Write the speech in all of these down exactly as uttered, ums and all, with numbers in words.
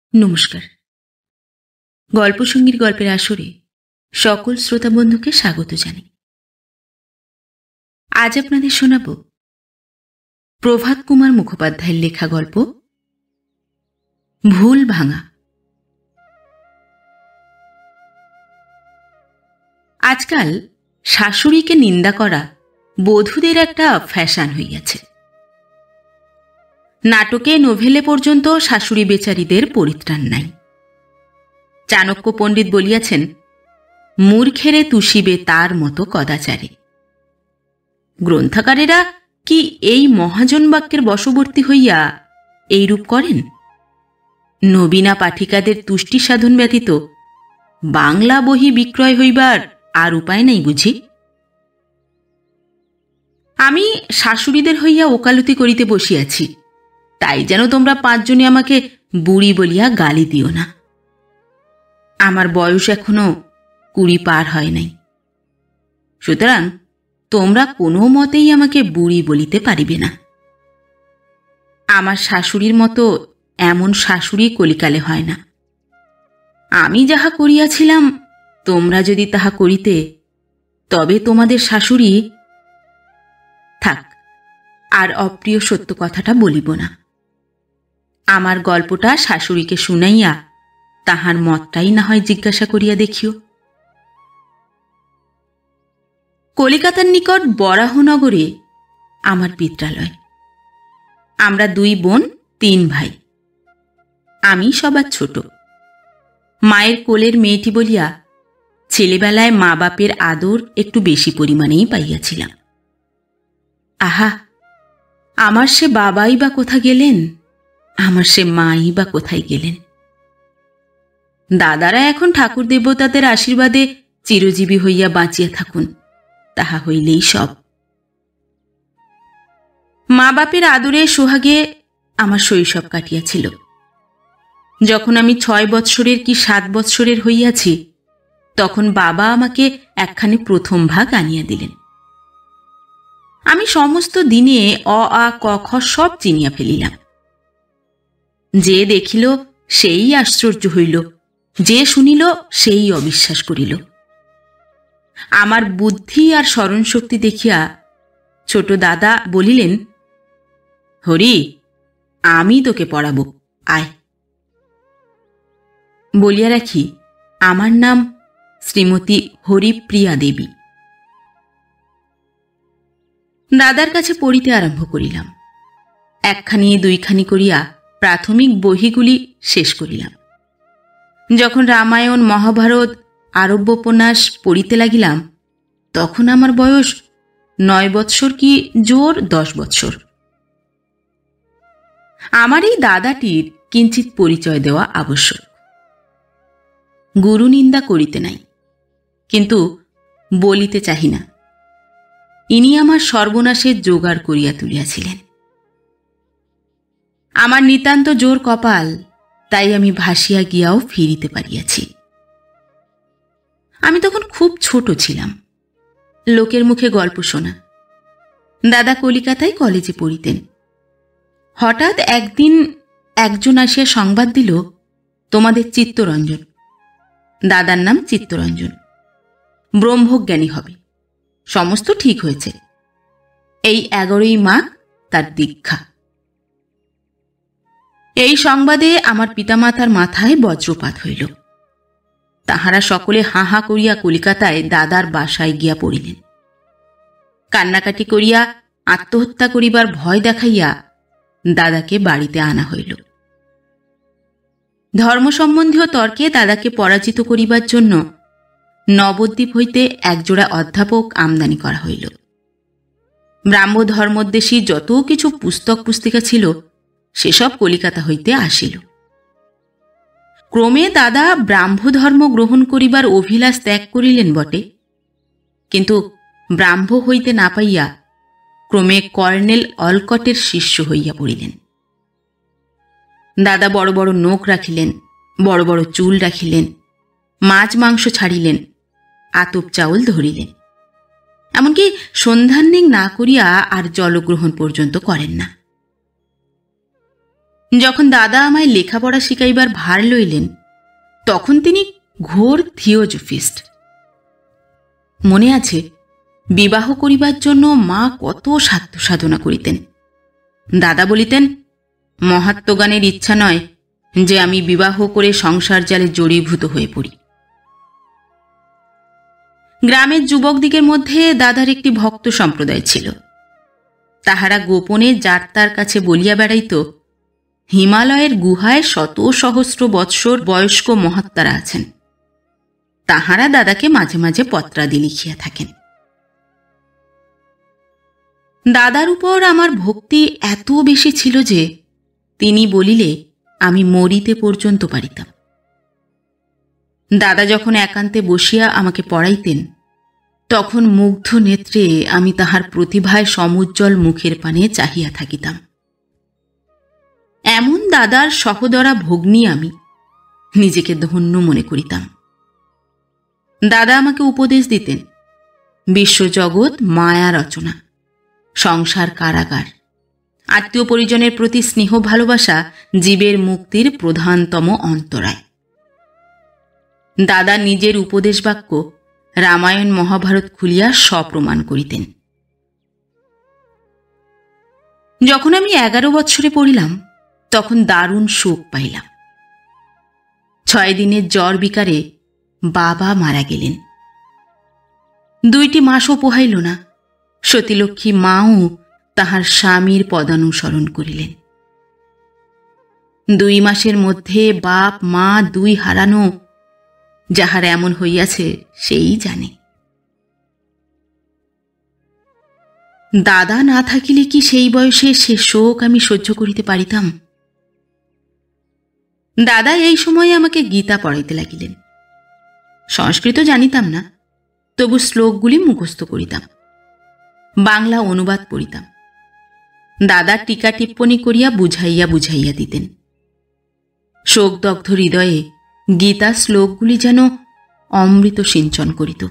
নমস্কার। গল্পসঙ্গীর গল্পের আসরে সকল শ্রোতা বন্ধুকে স্বাগত জানাই। আজ আপনাদের শোনাব প্রভাত কুমার মুখোপাধ্যায়ের লেখা গল্প ভুল ভাঙা। আজকাল শাশুড়িকে নিন্দা করা বধূদের একটা ফ্যাশন হইয়াছে। নাটকে নোভেলে পর্যন্ত শাশুড়ি বেচারীদের পরিত্রাণ নাই। চাণক্য পণ্ডিত বলিয়াছেন, মূর্খেরে তুষিবে তার মতো কদাচারে। গ্রন্থাকারেরা কি এই মহাজন বাক্যের বশবর্তী হইয়া এইরূপ করেন? নবীনা পাঠিকাদের তুষ্টি সাধন ব্যতীত বাংলা বহি বিক্রয় হইবার আর উপায় নাই বুঝি? আমি শাশুড়িদের হইয়া ওকালতি করিতে বসিয়াছি, তাই যেন তোমরা পাঁচজনে আমাকে বুড়ি বলিয়া গালি দিও না। আমার বয়স এখনো কুড়ি পার হয় নাই, সুতরাং তোমরা কোনো মতেই আমাকে বুড়ি বলিতে পারিবে না। আমার শাশুড়ির মতো এমন শাশুড়ি কলিকালে হয় না। আমি যাহা করিয়াছিলাম তোমরা যদি তাহা করিতে, তবে তোমাদের শাশুড়ি... থাক, আর অপ্রিয় সত্য কথাটা বলিব না। আমার গল্পটা শাশুড়িকে শুনাইয়া তাহার মতটাই না হয় জিজ্ঞাসা করিয়া দেখিও। কলিকাতার নিকট বরাহনগরে আমার পিত্রালয়। আমরা দুই বোন, তিন ভাই। আমি সবার ছোট। মায়ের কোলের মেয়েটি বলিয়া ছেলেবেলায় মা বাপের আদর একটু বেশি পরিমাণেই পাইয়াছিলাম। আহা, আমার সে বাবাই বা কোথা গেলেন, আমার সে মাই বা কোথায় গেলেন। দাদারা এখন ঠাকুর দেবতাদের আশীর্বাদে চিরজীবী হইয়া বাঁচিয়া থাকুন, তাহা হইলেই সব। মা বাপের আদরে সোহাগে আমার শৈশব কাটিয়াছিল। যখন আমি ছয় বৎসরের কি সাত বৎসরের হইয়াছি, তখন বাবা আমাকে একখানি প্রথম ভাগ আনিয়া দিলেন। আমি সমস্ত দিনে অ আ ক খ সব চিনিয়া ফেলিলাম। যে দেখিল সেই আশ্চর্য হইল, যে শুনিল সেই অবিশ্বাস করিল। আমার বুদ্ধি আর স্মরণশক্তি দেখিয়া ছোট দাদা বলিলেন, হরি, আমি তোকে পড়াব, আয়। বলিয়া রাখি, আমার নাম শ্রীমতী হরিপ্রিয়া দেবী। দাদার কাছে পড়িতে আরম্ভ করিলাম। একখানি দুইখানি করিয়া প্রাথমিক বহিগুলি শেষ করিলাম। যখন রামায়ণ, মহাভারত, আরব্যোপন্যাস পড়িতে লাগিলাম, তখন আমার বয়স নয় বৎসর কি জোর দশ বৎসর। আমার এই দাদাটির কিঞ্চিত পরিচয় দেওয়া আবশ্যক। গুরু নিন্দা করিতে নাই, কিন্তু বলিতে চাহি না। ইনি আমার সর্বনাশের জোগাড় করিয়া তুলিয়াছিলেন। আমার নিতান্ত জোর কপাল, তাই আমি ভাসিয়া গিয়াও ফিরিতে পারিয়াছি। আমি তখন খুব ছোট ছিলাম। লোকের মুখে গল্প শোনা। দাদা কলিকাতায় কলেজে পড়িতেন। হঠাৎ একদিন একজন আসিয়া সংবাদ দিল, তোমাদের চিত্তরঞ্জন, দাদার নাম চিত্তরঞ্জন, ব্রহ্মজ্ঞানী হবে, সমস্ত ঠিক হয়েছে। এই এগারোই মাঘ তার দীক্ষা। এই সংবাদে আমার পিতামাতার মাথায় বজ্রপাত হইল। তাহারা সকলে হাঁ হাঁ করিয়া কলিকাতায় দাদার বাসায় গিয়া পড়িলেন। কান্নাকাটি করিয়া আত্মহত্যা করিবার ভয় দেখাইয়া দাদাকে বাড়িতে আনা হইল। ধর্ম সম্বন্ধীয় তর্কে দাদাকে পরাজিত করিবার জন্য নবদ্বীপ হইতে একজোড়া অধ্যাপক আমদানি করা হইল। ব্রাহ্ম ধর্মোদ্দেশী যত কিছু পুস্তক পুস্তিকা ছিল, সেসব কলিকাতা হইতে আসিল। ক্রমে দাদা ব্রাহ্ম ধর্ম গ্রহণ করিবার অভিলাষ ত্যাগ করিলেন বটে, কিন্তু ব্রাহ্ম হইতে না পাইয়া ক্রমে কর্নেল অলকটের শিষ্য হইয়া পড়িলেন। দাদা বড় বড় নোখ রাখিলেন, বড় বড় চুল রাখিলেন, মাছ মাংস ছাড়িলেন, আতপ চাউল ধরিলেন, এমনকি সন্ধ্যান্নিং না করিয়া আর জলগ্রহণ পর্যন্ত করেন না। যখন দাদা আমায় লেখাপড়া শিখাইবার ভার লইলেন, তখন তিনি ঘোর থিওজফিস্ট। মনে আছে, বিবাহ করিবার জন্য মা কত সাধ্য সাধনা করিতেন। দাদা বলিতেন, মহাত্মগানের ইচ্ছা নয় যে আমি বিবাহ করে সংসার জালে জড়ীভূত হয়ে পড়ি। গ্রামের যুবকদিগের মধ্যে দাদার একটি ভক্ত সম্প্রদায় ছিল। তাহারা গোপনে যার তার কাছে বলিয়া বেড়াইত, হিমালয়ের গুহায় শত সহস্র বৎসর বয়স্ক মহাত্মারা আছেন। তাহারা দাদাকে মাঝে মাঝে পত্রাদি লিখিয়া থাকেন। দাদার উপর আমার ভক্তি এত বেশি ছিল যে তিনি বলিলে আমি মরিতে পর্যন্ত পারিতাম। দাদা যখন একান্তে বসিয়া আমাকে পড়াইতেন, তখন মুগ্ধ নেত্রে আমি তাহার প্রতিভায় সমুজ্জ্বল মুখের পানে চাহিয়া থাকিতাম। এমন দাদার সহদরা ভগ্নী আমি নিজেকে ধন্য মনে করিতাম। দাদা আমাকে উপদেশ দিতেন, বিশ্বজগৎ মায়া রচনা, সংসার কারাগার, আত্মীয় পরিজনের প্রতি স্নেহ ভালোবাসা জীবের মুক্তির প্রধানতম অন্তরায়। দাদা নিজের উপদেশ বাক্য রামায়ণ মহাভারত খুলিয়া সপ্রমাণ করিতেন। যখন আমি এগারো বৎসরে পড়িলাম, তখন দারুণ শোক পাইলাম। ছয় দিনের জ্বর বিকারে বাবা মারা গেলেন। দুইটি মাসও পোহাইল না, সতীলক্ষ্মী মাও তাহার স্বামীর পদানুসরণ করিলেন। দুই মাসের মধ্যে বাপ মা দুই হারানো, যাহার এমন হইয়াছে সেই জানে। দাদা না থাকিলে কি সেই বয়সে সে শোক আমি সহ্য করিতে পারিতাম? দাদা এই সময়ে আমাকে গীতা পড়াইতে লাগিলেন। সংস্কৃত জানিতাম না, তবু শ্লোকগুলি মুখস্থ করিতাম, বাংলা অনুবাদ পড়িতাম। দাদা টিকা টিপ্পণী করিয়া বুঝাইয়া বুঝাইয়া দিতেন। শোকদগ্ধ হৃদয়ে গীতা শ্লোকগুলি যেন অমৃত সিঞ্চন করিত।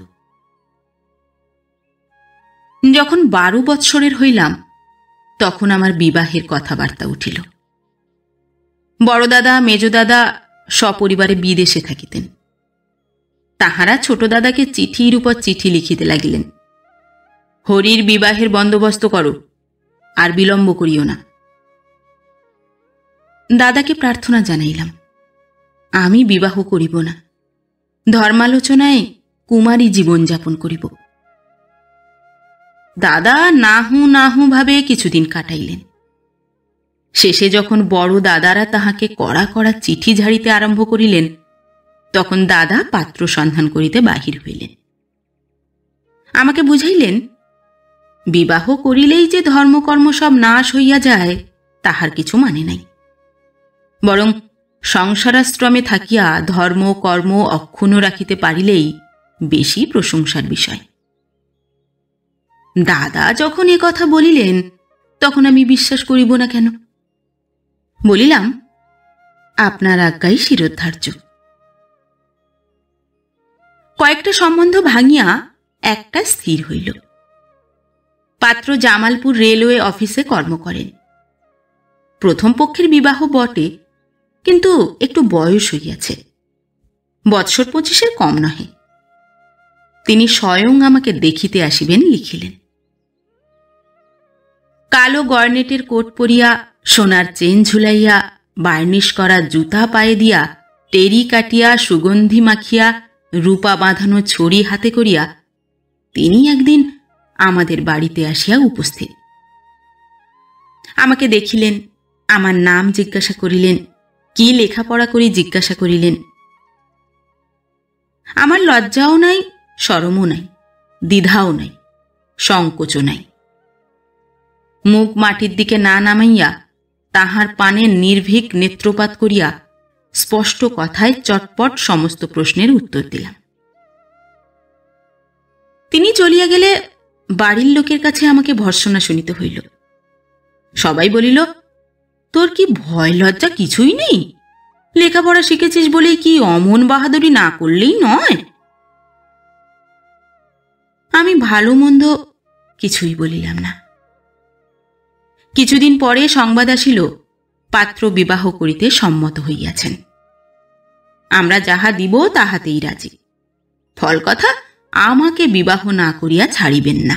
যখন বারো বৎসরের হইলাম, তখন আমার বিবাহের কথাবার্তা উঠিল। বড়দাদা মেজদাদা সপরিবারে বিদেশে থাকিতেন। তাহারা ছোট দাদাকে চিঠির উপর চিঠি লিখিতে লাগিলেন, হরির বিবাহের বন্দোবস্ত করো, আর বিলম্ব করিও না। দাদাকে প্রার্থনা জানাইলাম, আমি বিবাহ করিব না, ধর্মালোচনায় কুমারী জীবনযাপন করিব। দাদা নাহু নাহু ভাবে কিছুদিন কাটাইলেন। শেষে যখন বড় দাদারা তাহাকে কড়া কড়া চিঠি ঝাড়িতে আরম্ভ করিলেন, তখন দাদা পাত্র সন্ধান করিতে বাহির হইলেন। আমাকে বুঝাইলেন, বিবাহ করিলেই যে ধর্মকর্ম সব নাশ হইয়া যায় তাহার কিছু মানে নাই, বরং সংসারাশ্রমে থাকিয়া ধর্ম কর্ম অক্ষুণ্ণ রাখিতে পারিলেই বেশি প্রশংসার বিষয়। দাদা যখন এ কথা বলিলেন, তখন আমি বিশ্বাস করিব না কেন? বলিলাম, আপনার আজ্ঞাই শিরোধার্য। কয়েকটা সম্বন্ধ ভাঙিয়া একটা স্থির হইল। পাত্র জামালপুর রেলওয়ে অফিসে কর্ম করেন। প্রথম পক্ষের বিবাহ বটে, কিন্তু একটু বয়স হইয়াছে, বৎসর পঁচিশের কম নহে। তিনি স্বয়ং আমাকে দেখিতে আসিবেন লিখিলেন। কালো গর্নেটের কোট পরিয়া, সোনার চেন ঝুলাইয়া, বার্নিশ করা জুতা পায়ে দিয়া, টেরি কাটিয়া, সুগন্ধি মাখিয়া, রূপা বাঁধানো ছড়ি হাতে করিয়া তিনি একদিন আমাদের বাড়িতে আসিয়া উপস্থিত। আমাকে দেখিলেন, আমার নাম জিজ্ঞাসা করিলেন, কি লেখাপড়া করি জিজ্ঞাসা করিলেন। আমার লজ্জাও নাই, শরমও নাই, দ্বিধাও নাই, সংকোচও নাই। মুখ মাটির দিকে না নামাইয়া তাহার পানে নির্ভীক নেত্রপাত করিয়া স্পষ্ট কথায় চটপট সমস্ত প্রশ্নের উত্তর দিলাম। তিনি চলিয়া গেলে বাড়ির লোকের কাছে আমাকে ভর্ৎসনা শুনিতে হইল। সবাই বলিল, তোর কি ভয় লজ্জা কিছুই নেই? লেখাপড়া শিখেছিস বলেই কি অমন বাহাদুরি না করলেই নয়? আমি ভালো মন্দ কিছুই বলিলাম না। কিছুদিন পরে সংবাদ আসিল, পাত্র বিবাহ করিতে সম্মত হইয়াছেন। আমরা যাহা দিব তাহাতেই রাজি। ফল কথা, আমাকে বিবাহ না করিয়া ছাড়িবেন না।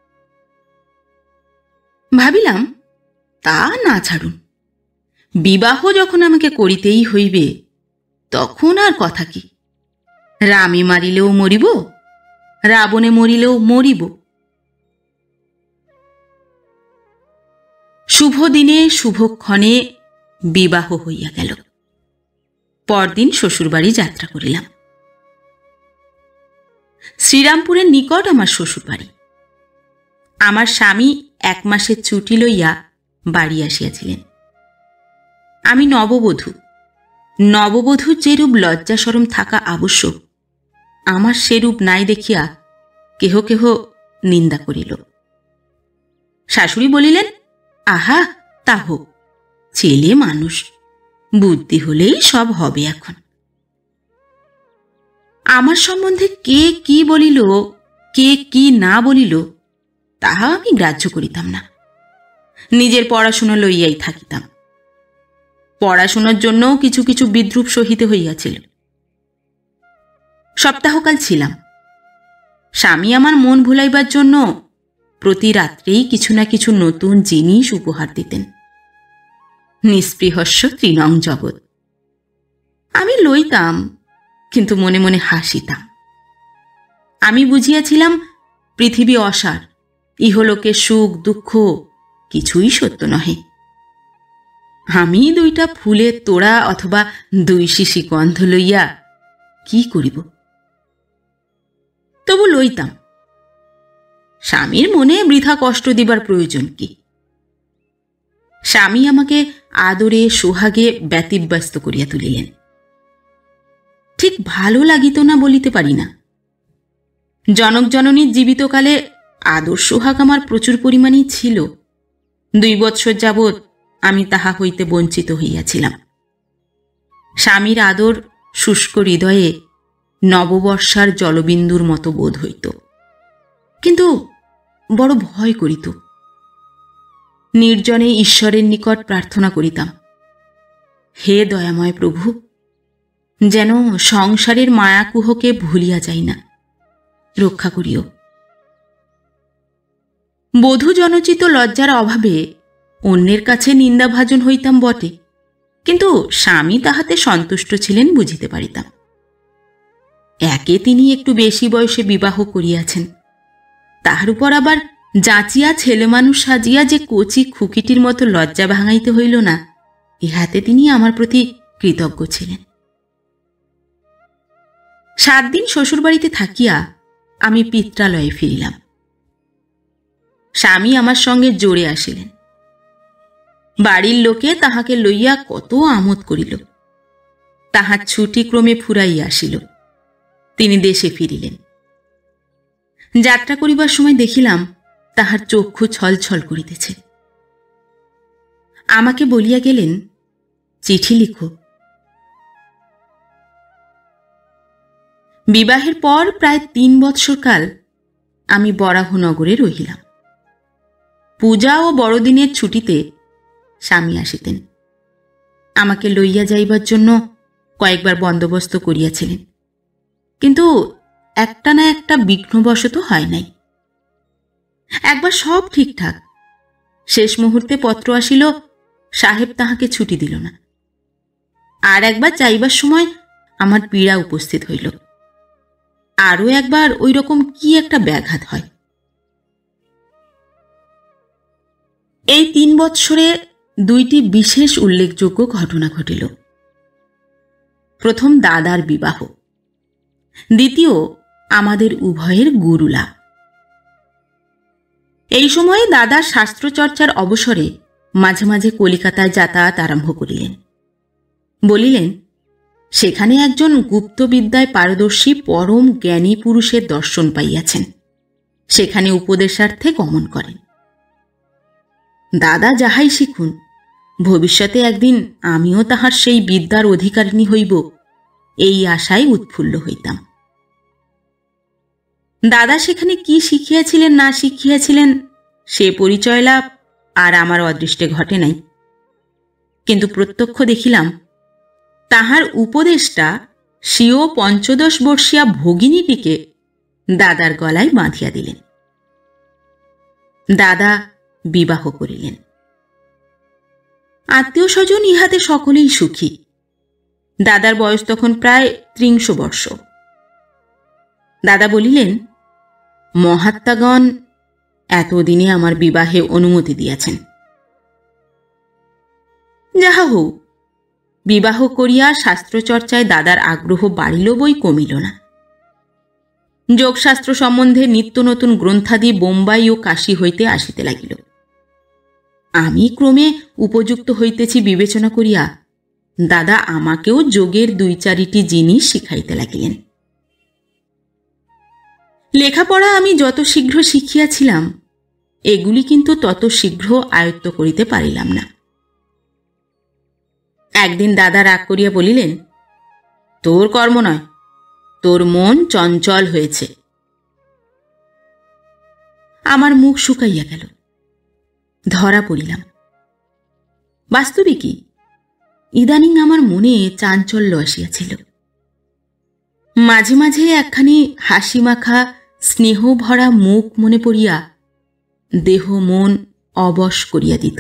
ভাবিলাম তা না ছাড়ুন, বিবাহ যখন আমাকে করিতেই হইবে তখন আর কথা কি। রামে মারিলেও মরিব, রাবণে মরিলেও মরিব। শুভ দিনে শুভক্ষণে বিবাহ হইয়া গেল। পরদিন শ্বশুরবাড়ি যাত্রা করিলাম। শ্রীরামপুরের নিকট আমার শ্বশুরবাড়ি। আমার স্বামী এক মাসের ছুটি লইয়া বাড়ি আসিয়াছিলেন। আমি নববধূ। নববধূর যেরূপ লজ্জা শরম থাকা আবশ্যক, আমার সেরূপ নাই দেখিয়া কেহ কেহ নিন্দা করিল। শাশুড়ি বলিলেন, আহা তা হোক, ছেলে মানুষ, বুদ্ধি হলেই সব হবে এখন। আমার সম্বন্ধে কে কি বলিল, কে কি না বলিল, তাহা আমি গ্রাহ্য করিতাম না। নিজের পড়াশোনা লইয়াই থাকিতাম। পড়াশোনার জন্য কিছু কিছু বিদ্রূপ সহিতে হইয়াছিল। সপ্তাহকাল ছিলাম। স্বামী আমার মন ভুলাইবার জন্য প্রতি রাত্রেই কিছু না কিছু নতুন জিনিস উপহার দিতেন। নিস্পৃহস্য তৃণং জগৎ। আমি লইতাম, কিন্তু মনে মনে হাসিতাম। আমি বুঝিয়াছিলাম পৃথিবী অসার, ইহলোকে সুখ দুঃখ কিছুই সত্য নহে। আমি দুইটা ফুলের তোড়া অথবা দুই শিশি গন্ধ লইয়া কি করিব? তবু লইতাম। স্বামীর মনে বৃথা কষ্ট দিবার প্রয়োজন কি? স্বামী আমাকে আদরে সোহাগে ব্যতিব্যস্ত করিয়া তুলিলেন। ঠিক ভালো লাগিত না বলিতে পারি না। জনক জননীর জীবিতকালে আদর সোহাগ আমার প্রচুর পরিমাণেই ছিল। দুই বৎসর যাবৎ আমি তাহা হইতে বঞ্চিত হইয়াছিলাম। স্বামীর আদর শুষ্ক হৃদয়ে নববর্ষার জলবিন্দুর মতো বোধ হইত, কিন্তু বড় ভয় করিত। নির্জনে ঈশ্বরের নিকট প্রার্থনা করিতাম, হে দয়াময় প্রভু, যেন সংসারের মায়াকুহকে ভুলিয়া যাই না, রক্ষা করিও। বধূ জনচিত লজ্জার অভাবে অন্যের কাছে নিন্দাভাজন হইতাম বটে, কিন্তু স্বামী তাহাতে সন্তুষ্ট ছিলেন বুঝিতে পারিতাম। একে তিনি একটু বেশি বয়সে বিবাহ করিয়াছেন, তাহার উপর আবার যাচিয়া ছেলে মানুষ সাজিয়া যে কচি খুকিটির মতো লজ্জা ভাঙাইতে হইল না, ইহাতে তিনি আমার প্রতি কৃতজ্ঞ ছিলেন। সাত দিন শ্বশুরবাড়িতে থাকিয়া আমি পিত্রালয়ে ফিরিলাম। স্বামী আমার সঙ্গে জোরে আসিলেন। বাড়ির লোকে তাহাকে লইয়া কত আমোদ করিল। তাহার ছুটি ক্রমে ফুরাইয়া আসিল। তিনি দেশে ফিরিলেন। যাত্রা করিবার সময় দেখিলাম তাহার চক্ষু ছলছল করিতেছে। আমাকে বলিয়া গেলেন, চিঠি লিখো। বিবাহের পর প্রায় তিন বৎসরকাল আমি বরাহনগরে রহিলাম। পূজা ও বড়দিনের ছুটিতে স্বামী আসিতেন। আমাকে লইয়া যাইবার জন্য কয়েকবার বন্দোবস্ত করিয়াছিলেন, কিন্তু একটা না একটা বিঘ্নবশত হয় নাই। একবার সব ঠিকঠাক, শেষ মুহূর্তে পত্র আসিল, সাহেব তাহাকে ছুটি দিল না। আর একবার যাইবার সময় আমার পীড়া উপস্থিত হইল। আরও একবার ওই রকম কি একটা ব্যাঘাত হয়। এই তিন বৎসরে দুইটি বিশেষ উল্লেখযোগ্য ঘটনা ঘটিল। প্রথম দাদার বিবাহ, দ্বিতীয় আমাদের উভয়ের গুরুলাভ। এই সময়ে দাদা শাস্ত্রচর্চার অবসরে মাঝে মাঝে কলিকাতায় যাতায়াত আরম্ভ করিলেন। বলিলেন, সেখানে একজন গুপ্তবিদ্যায় পারদর্শী পরম জ্ঞানী পুরুষের দর্শন পাইয়াছেন, সেখানে উপদেশার্থে গমন করেন। দাদা যাহাই শিখুন, ভবিষ্যতে একদিন আমিও তাহার সেই বিদ্যার অধিকারিণী হইব, এই আশায় উৎফুল্ল হইতাম। দাদা সেখানে কি শিখিয়াছিলেন না শিখিয়াছিলেন সে পরিচয় লাভ আর আমার অদৃষ্টে ঘটে নাই। কিন্তু প্রত্যক্ষ দেখিলাম তাহার উপদেশটা স্বীয় পঞ্চদশ বর্ষীয়া ভগিনীটিকে দাদার গলায় বাঁধিয়া দিলেন। দাদা বিবাহ করিলেন। আত্মীয় স্বজন ইহাতে সকলেই সুখী। দাদার বয়স তখন প্রায় ত্রিংশ বর্ষ। দাদা বলিলেন, মহাত্মাগণ এতদিনে আমার বিবাহে অনুমতি দিয়াছেন। যাহা হোক, বিবাহ করিয়া শাস্ত্রচর্চায় দাদার আগ্রহ বাড়িল বই কমিল না। যোগশাস্ত্র সম্বন্ধে নিত্য নতুন গ্রন্থাদি বোম্বাই ও কাশী হইতে আসিতে লাগিল। আমি ক্রমে উপযুক্ত হইতেছি বিবেচনা করিয়া দাদা আমাকেও যোগের দুই চারিটি জিনিস শিখাইতে লাগিলেন। লেখাপড়া আমি যত শীঘ্র শিখিয়াছিলাম, এগুলি কিন্তু তত শীঘ্র আয়ত্ত করিতে পারিলাম না। একদিন দাদা রাগ করিয়া বলিলেন, তোর কর্ম নয়, তোর মন চঞ্চল হয়েছে। আমার মুখ শুকাইয়া গেল। ধরা পড়িলাম। বাস্তবিকই ইদানিং আমার মনে চাঞ্চল্য আসিয়াছিল। মাঝে মাঝে একখানি হাসি মাখা স্নেহ ভরা মুখ মনে পড়িয়া দেহ মন অবশ করিয়া দিত।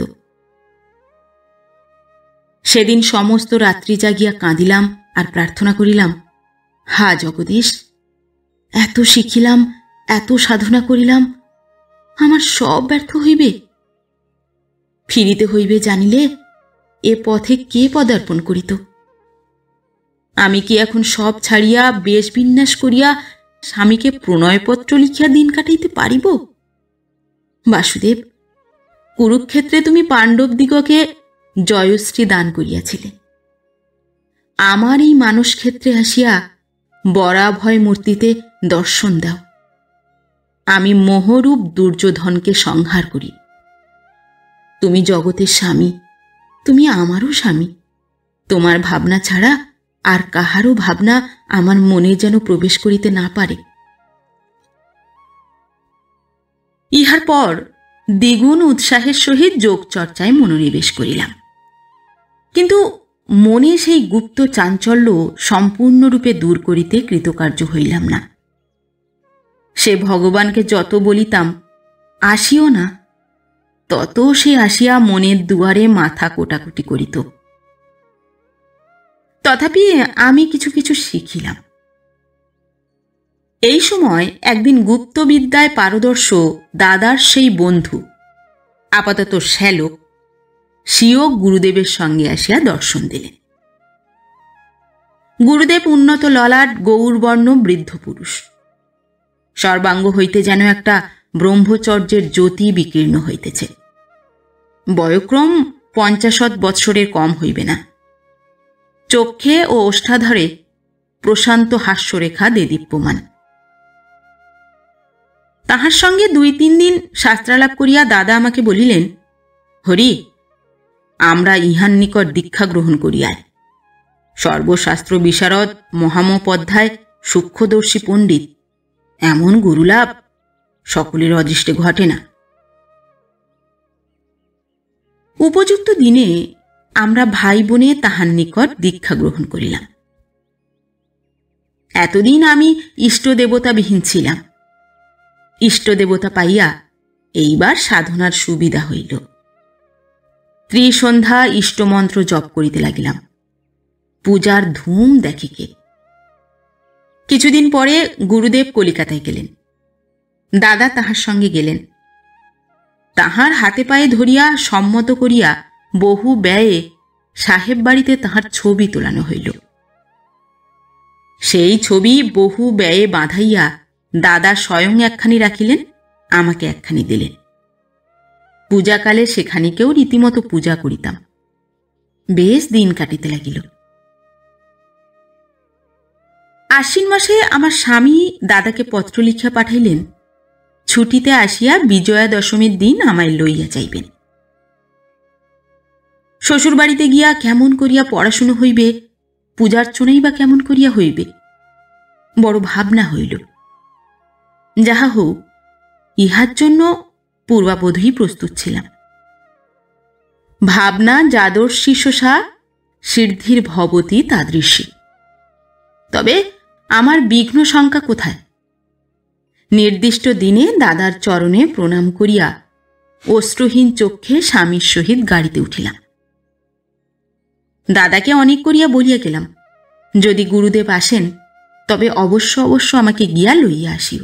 সেদিন সমস্ত রাত্রি জাগিয়া কাঁদিলাম আর প্রার্থনা করিলাম, হা জগদীশ, এত শিখিলাম, এত সাধনা করিলাম, আমার সব ব্যর্থ হইবে। ফিরিতে হইবে জানিলে এ পথে কে পদার্পণ করিত? আমি কি এখন সব ছাড়িয়া বেশ বিন্যাস করিয়া স্বামীকে প্রণয়পত্র লিখিয়া দিন কাটাইতে পারিব? বাসুদেব, কুরুক্ষেত্রে তুমি পাণ্ডবদিগকে জয়শ্রী দান করিয়াছিলে। আমার এই মানস ক্ষেত্রে আসিয়া বরাভয় মূর্তিতে দর্শন দাও। আমি মোহরূপ দুর্যোধনকে সংহার করি। তুমি জগতের স্বামী, তুমি আমারও স্বামী। তোমার ভাবনা ছাড়া আর কাহারও ভাবনা আমার মনে যেন প্রবেশ করিতে না পারে। ইহার পর দ্বিগুণ উৎসাহের সহিত যোগ চর্চায় মনোনিবেশ করিলাম। কিন্তু মনে সেই গুপ্ত চাঞ্চল্য সম্পূর্ণরূপে দূর করিতে কৃতকার্য হইলাম না। সে ভগবানকে যত বলিতাম আসিও না, তত সে আসিয়া মনের দুয়ারে মাথা কোটাকুটি করিত। তথাপি আমি কিছু কিছু শিখিলাম। এই সময় একদিন গুপ্তবিদ্যায় পারদর্শ দাদার সেই বন্ধু, আপাতত শ্যালক, স্বীয় গুরুদেবের সঙ্গে আসিয়া দর্শন দিলেন। গুরুদেব উন্নত ললাট, গৌরবর্ণ বৃদ্ধ পুরুষ। সর্বাঙ্গ হইতে যেন একটা ব্রহ্মচর্যের জ্যোতি বিকীর্ণ হইতেছে। বয়ক্রম পঞ্চাশত বৎসরের কম হইবে না। চক্ষে ও ওষ্ঠাধরে প্রশান্ত হাস্যরেখা দেদীপ্যমান। তাহার সঙ্গে দুই তিন দিন শাস্ত্রালাপ করিয়া দাদা আমাকে বলিলেন, হরি, আমরা ইহার নিকট দীক্ষা গ্রহণ করিয়াই। সর্বশাস্ত্র বিশারদ মহামোপাধ্যায় সূক্ষ্মদর্শী পণ্ডিত, এমন গুরুলাভ সকলের অদৃষ্টে ঘটে না। উপযুক্ত দিনে আমরা ভাই বোনে তাহার নিকট দীক্ষা গ্রহণ করিলাম। এতদিন আমি ইষ্টদেবতাবিহীন ছিলাম। ইষ্টদেবতা পাইয়া এইবার সাধনার সুবিধা হইল। ত্রিসন্ধ্যা ইষ্টমন্ত্র জপ করিতে লাগিলাম। পূজার ধুম দেখিকে। কিছুদিন পরে গুরুদেব কলিকাতায় গেলেন। দাদা তাহার সঙ্গে গেলেন। তাহার হাতে পায়ে ধরিয়া সম্মত করিয়া বহু ব্যয়ে সাহেব বাড়িতে তাহার ছবি তোলানো হইল। সেই ছবি বহু ব্যয়ে বাঁধাইয়া দাদা স্বয়ং একখানি রাখিলেন, আমাকে একখানি দিলেন। পূজাকালে সেখানিকেও রীতিমতো পূজা করিতাম। বেশ দিন কাটিতে লাগিল। আশ্বিন মাসে আমার স্বামী দাদাকে পত্র লিখিয়া পাঠাইলেন, ছুটিতে আসিয়া বিজয়া দশমীর দিন আমায় লইয়া যাইবেন। শ্বশুর বাড়িতে গিয়া কেমন করিয়া পড়াশুনো হইবে, পূজার্চনাই বা কেমন করিয়া হইবে, বড় ভাবনা হইল। যাহা হোক, ইহার জন্য পূর্বাবধই প্রস্তুত ছিলাম। ভাবনা যাদর্শী শোষা সিদ্ধির ভবতী তাদৃশী। তবে আমার বিঘ্ন সংখ্যা কোথায়? নির্দিষ্ট দিনে দাদার চরণে প্রণাম করিয়া অশ্রুহীন চক্ষে স্বামীর সহিত গাড়িতে উঠিলাম। দাদাকে অনেক করিয়া বলিয়া গেলাম, যদি গুরুদেব আসেন তবে অবশ্য অবশ্য আমাকে গিয়া লইয়া আসিও।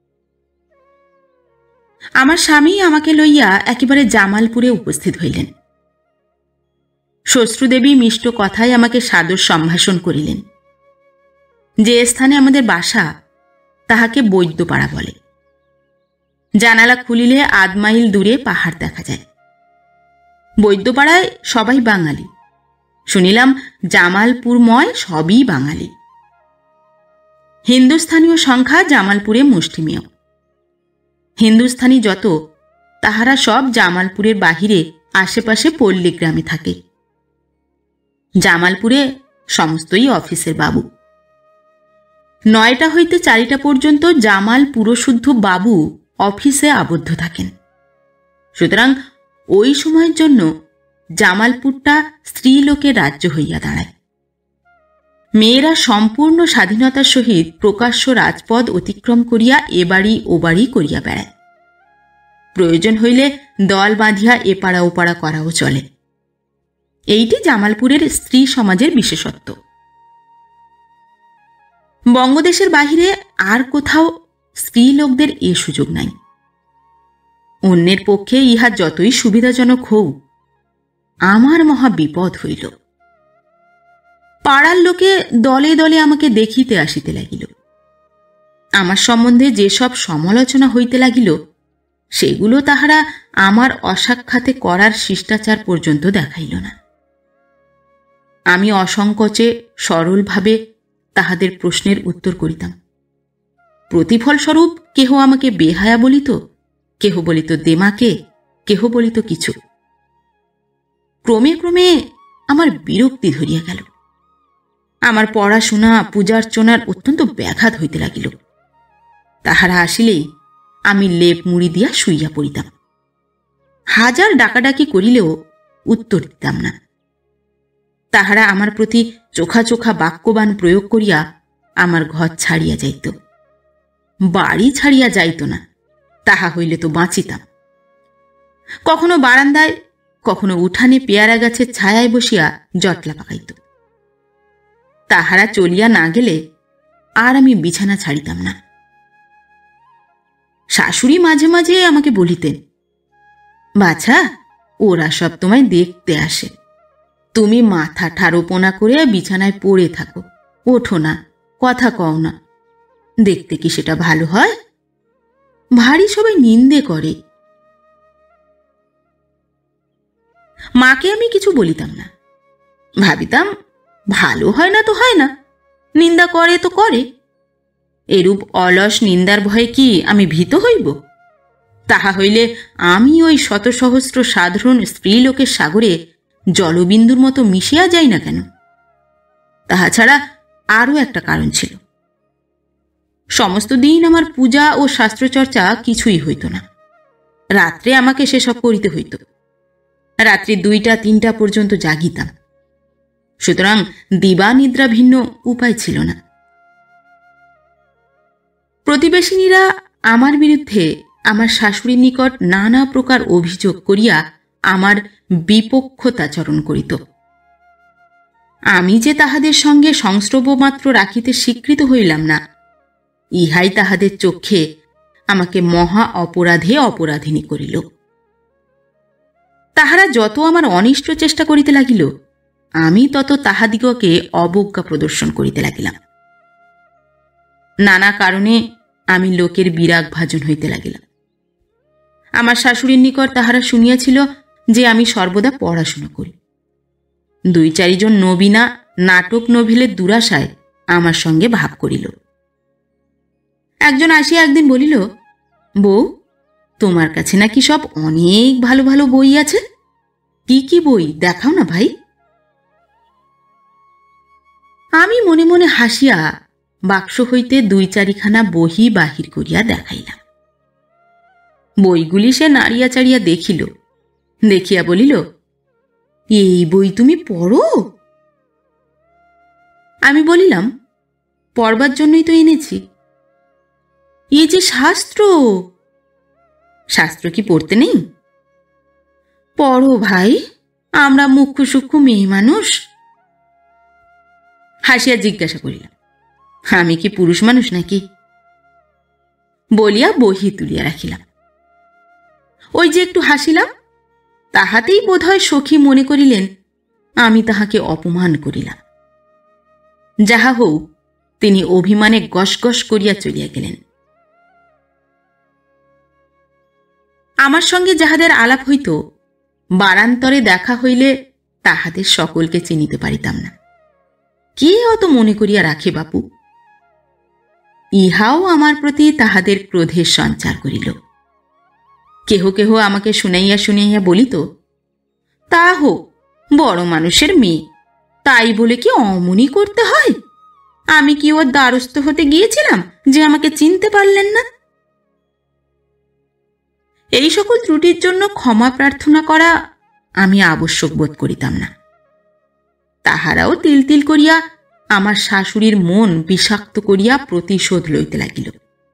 আমার স্বামী আমাকে লইয়া একেবারে জামালপুরে উপস্থিত হইলেন। শ্বশ্রুদেবী মিষ্ট কথায় আমাকে সাদর সম্ভাষণ করিলেন। যে স্থানে আমাদের বাসা তাহাকে বৈদ্যপাড়া বলে। জানালা খুলিলে আধ মাইল দূরে পাহাড় দেখা যায়। বৈদ্যপাড়ায় সবাই বাঙালি, শুনিলাম জামালপুরময় সবই বাঙালি। হিন্দুস্থানীয় সংখ্যা জামালপুরে মুষ্টিমেয়। হিন্দুস্থানী যত তাহারা সব জামালপুরের বাহিরে আশেপাশে পল্লী গ্রামে থাকে। জামালপুরে সমস্তই অফিসের বাবু। নয়টা হইতে চারিটা পর্যন্ত জামাল পুরশুদ্ধ বাবু অফিসে আবদ্ধ থাকেন। সুতরাং ওই সময়ের জন্য জামালপুরটা স্ত্রীলোকের রাজ্য হইয়া দাঁড়ায়। মেয়েরা সম্পূর্ণ স্বাধীনতার সহিত প্রকাশ্য রাজপথ অতিক্রম করিয়া এ বাড়ি ও বাড়ি করিয়া বেড়ায়। প্রয়োজন হইলে দল বাঁধিয়া এপাড়া ওপাড়া করাও চলে। এইটি জামালপুরের স্ত্রী সমাজের বিশেষত্ব। বঙ্গদেশের বাহিরে আর কোথাও স্ত্রী লোকদের এ সুযোগ নাই। অন্যের পক্ষে ইহা যতই সুবিধাজনক হোক, আমার মহা বিপদ হইল। পাড়ার লোকে দলে দলে আমাকে দেখিতে আসিতে লাগিল। আমার সম্বন্ধে যেসব সমালোচনা হইতে লাগিল, সেগুলো তাহারা আমার অসাক্ষাতে করার শিষ্টাচার পর্যন্ত দেখাইল না। আমি অসংকোচে সরলভাবে তাহাদের প্রশ্নের উত্তর করিতাম। প্রতিফলস্বরূপ কেহ আমাকে বেহায়া বলিত, কেহ বলিত দেমাকে, কেহ বলিত কিছু। ক্রমে ক্রমে আমার বিরক্তি ধরিয়া গেল। আমার পড়াশোনা পূজার্চনার অত্যন্ত ব্যাঘাত হইতে লাগিল। তাহারা আসিলেই আমি লেপ মুড়ি দিয়া শুইয়া পড়িতাম। হাজার ডাকাডাকি করিলেও উত্তর দিতাম না। তাহারা আমার প্রতি চোখা চোখা বাক্যবান প্রয়োগ করিয়া আমার ঘর ছাড়িয়া যাইত। বাড়ি ছাড়িয়া যাইত না, তাহা হইলে তো বাঁচিতাম। কখনো বারান্দায়, কখনো উঠানে পেয়ারা গাছের ছায়ায় বসিয়া জটলা পাকাইত। তাহারা চলিয়া না গেলে আর আমি বিছানা ছাড়িতাম না। শাশুড়ি মাঝে মাঝে আমাকে বলিতেন, বাছা, ওরা সব তোমায় দেখতে আসে, তুমি মাথা ঠাড়োপোনা করে বিছানায় পড়ে থাকো, ওঠো না, কথা কও না। দেখতে কি সেটা ভালো হয়? ভারী সবাই নিন্দে করে। মাকে আমি কিছু বলিতাম না। ভাবিতাম, ভালো হয় না তো হয় না, নিন্দা করে তো করে। এরূপ অলস নিন্দার ভয়ে কি আমি ভীত হইব? তাহা হইলে আমি ওই শত সহস্র সাধারণ স্ত্রীলোকের সাগরে জলবিন্দুর মতো মিশিয়া যাই না কেন? তাহা ছাড়া আরও একটা কারণ ছিল। সমস্ত দিন আমার পূজা ও শাস্ত্রচর্চা কিছুই হইত না। রাত্রে আমাকে সেসব করিতে হইত। রাত্রি দুইটা তিনটা পর্যন্ত জাগিতাম। সুতরাং দিবা নিদ্রা ভিন্ন উপায় ছিল না। প্রতিবেশিনীরা আমার বিরুদ্ধে আমার শাশুড়ির নিকট নানা প্রকার অভিযোগ করিয়া আমার বিপক্ষতাচরণ করিত। আমি যে তাহাদের সঙ্গে সংস্রব মাত্র রাখিতে স্বীকৃত হইলাম না, ইহাই তাহাদের চক্ষে আমাকে মহা অপরাধে অপরাধিনী করিল। তাহারা যত আমার অনিষ্ট চেষ্টা করিতে লাগিল, আমি তত তাহাদিগকে অবজ্ঞা প্রদর্শন করিতে লাগিলাম। নানা কারণে আমি লোকের বিরাগ ভাজন হইতে লাগিলাম। আমার শাশুড়ির নিকট তাহারা শুনিয়াছিল যে আমি সর্বদা পড়াশোনা করি। দুই চারিজন নবীনা নাটক নভিলের দুরাশায় আমার সঙ্গে ভাব করিল। একজন আসিয়া একদিন বলিল, বউ, তোমার কাছে নাকি সব অনেক ভালো ভালো বই আছে, কি কি বই দেখাও না ভাই। আমি মনে মনে হাসিয়া বাক্স হইতে দুই চারিখানা বহি বাহির করিয়া দেখাইলাম। বইগুলি সে নাড়িয়া চাড়িয়া দেখিল, দেখিয়া বলিল, এই বই তুমি পড়ো? আমি বলিলাম, পড়বার জন্যই তো এনেছি। এই যে শাস্ত্র। শাস্ত্র কি পড়তে নেই? পড়ো ভাই, আমরা মুখ্য সূক্ষ্ম মেয়ে মানুষ। হাসিয়া জিজ্ঞাসা করিলাম, আমি কি পুরুষ মানুষ নাকি? বলিয়া বহি তুলিয়া রাখিলাম। ওই যে একটু হাসিলাম, তাহাতেই বোধহয় সখী মনে করিলেন আমি তাহাকে অপমান করিলাম। যাহা হোক, তিনি অভিমানে গসগস করিয়া চলিয়া গেলেন। আমার সঙ্গে যাহাদের আলাপ হইত, বারান্তরে দেখা হইলে তাহাদের সকলকে চিনিতে পারিতাম না। কে অত মনে করিয়া রাখে বাপু? ইহাও আমার প্রতি তাহাদের ক্রোধের সঞ্চার করিল। কেহ কেহ আমাকে শুনাইয়া শুনাইয়া বলিত, তা হোক, বড় মানুষের মেয়ে, তাই বলে কি অমনি করতে হয়? আমি কি ওর দ্বারস্থ হতে গিয়েছিলাম যে আমাকে চিনতে পারলেন না? এই সকল ত্রুটির জন্য ক্ষমা প্রার্থনা করা আমি আবশ্যক বোধ করিতাম না। তাহারাও তিল তিল করিয়া আমার শাশুড়ির মন বিষাক্ত করিয়া প্রতিশোধ লইতে লাগিল।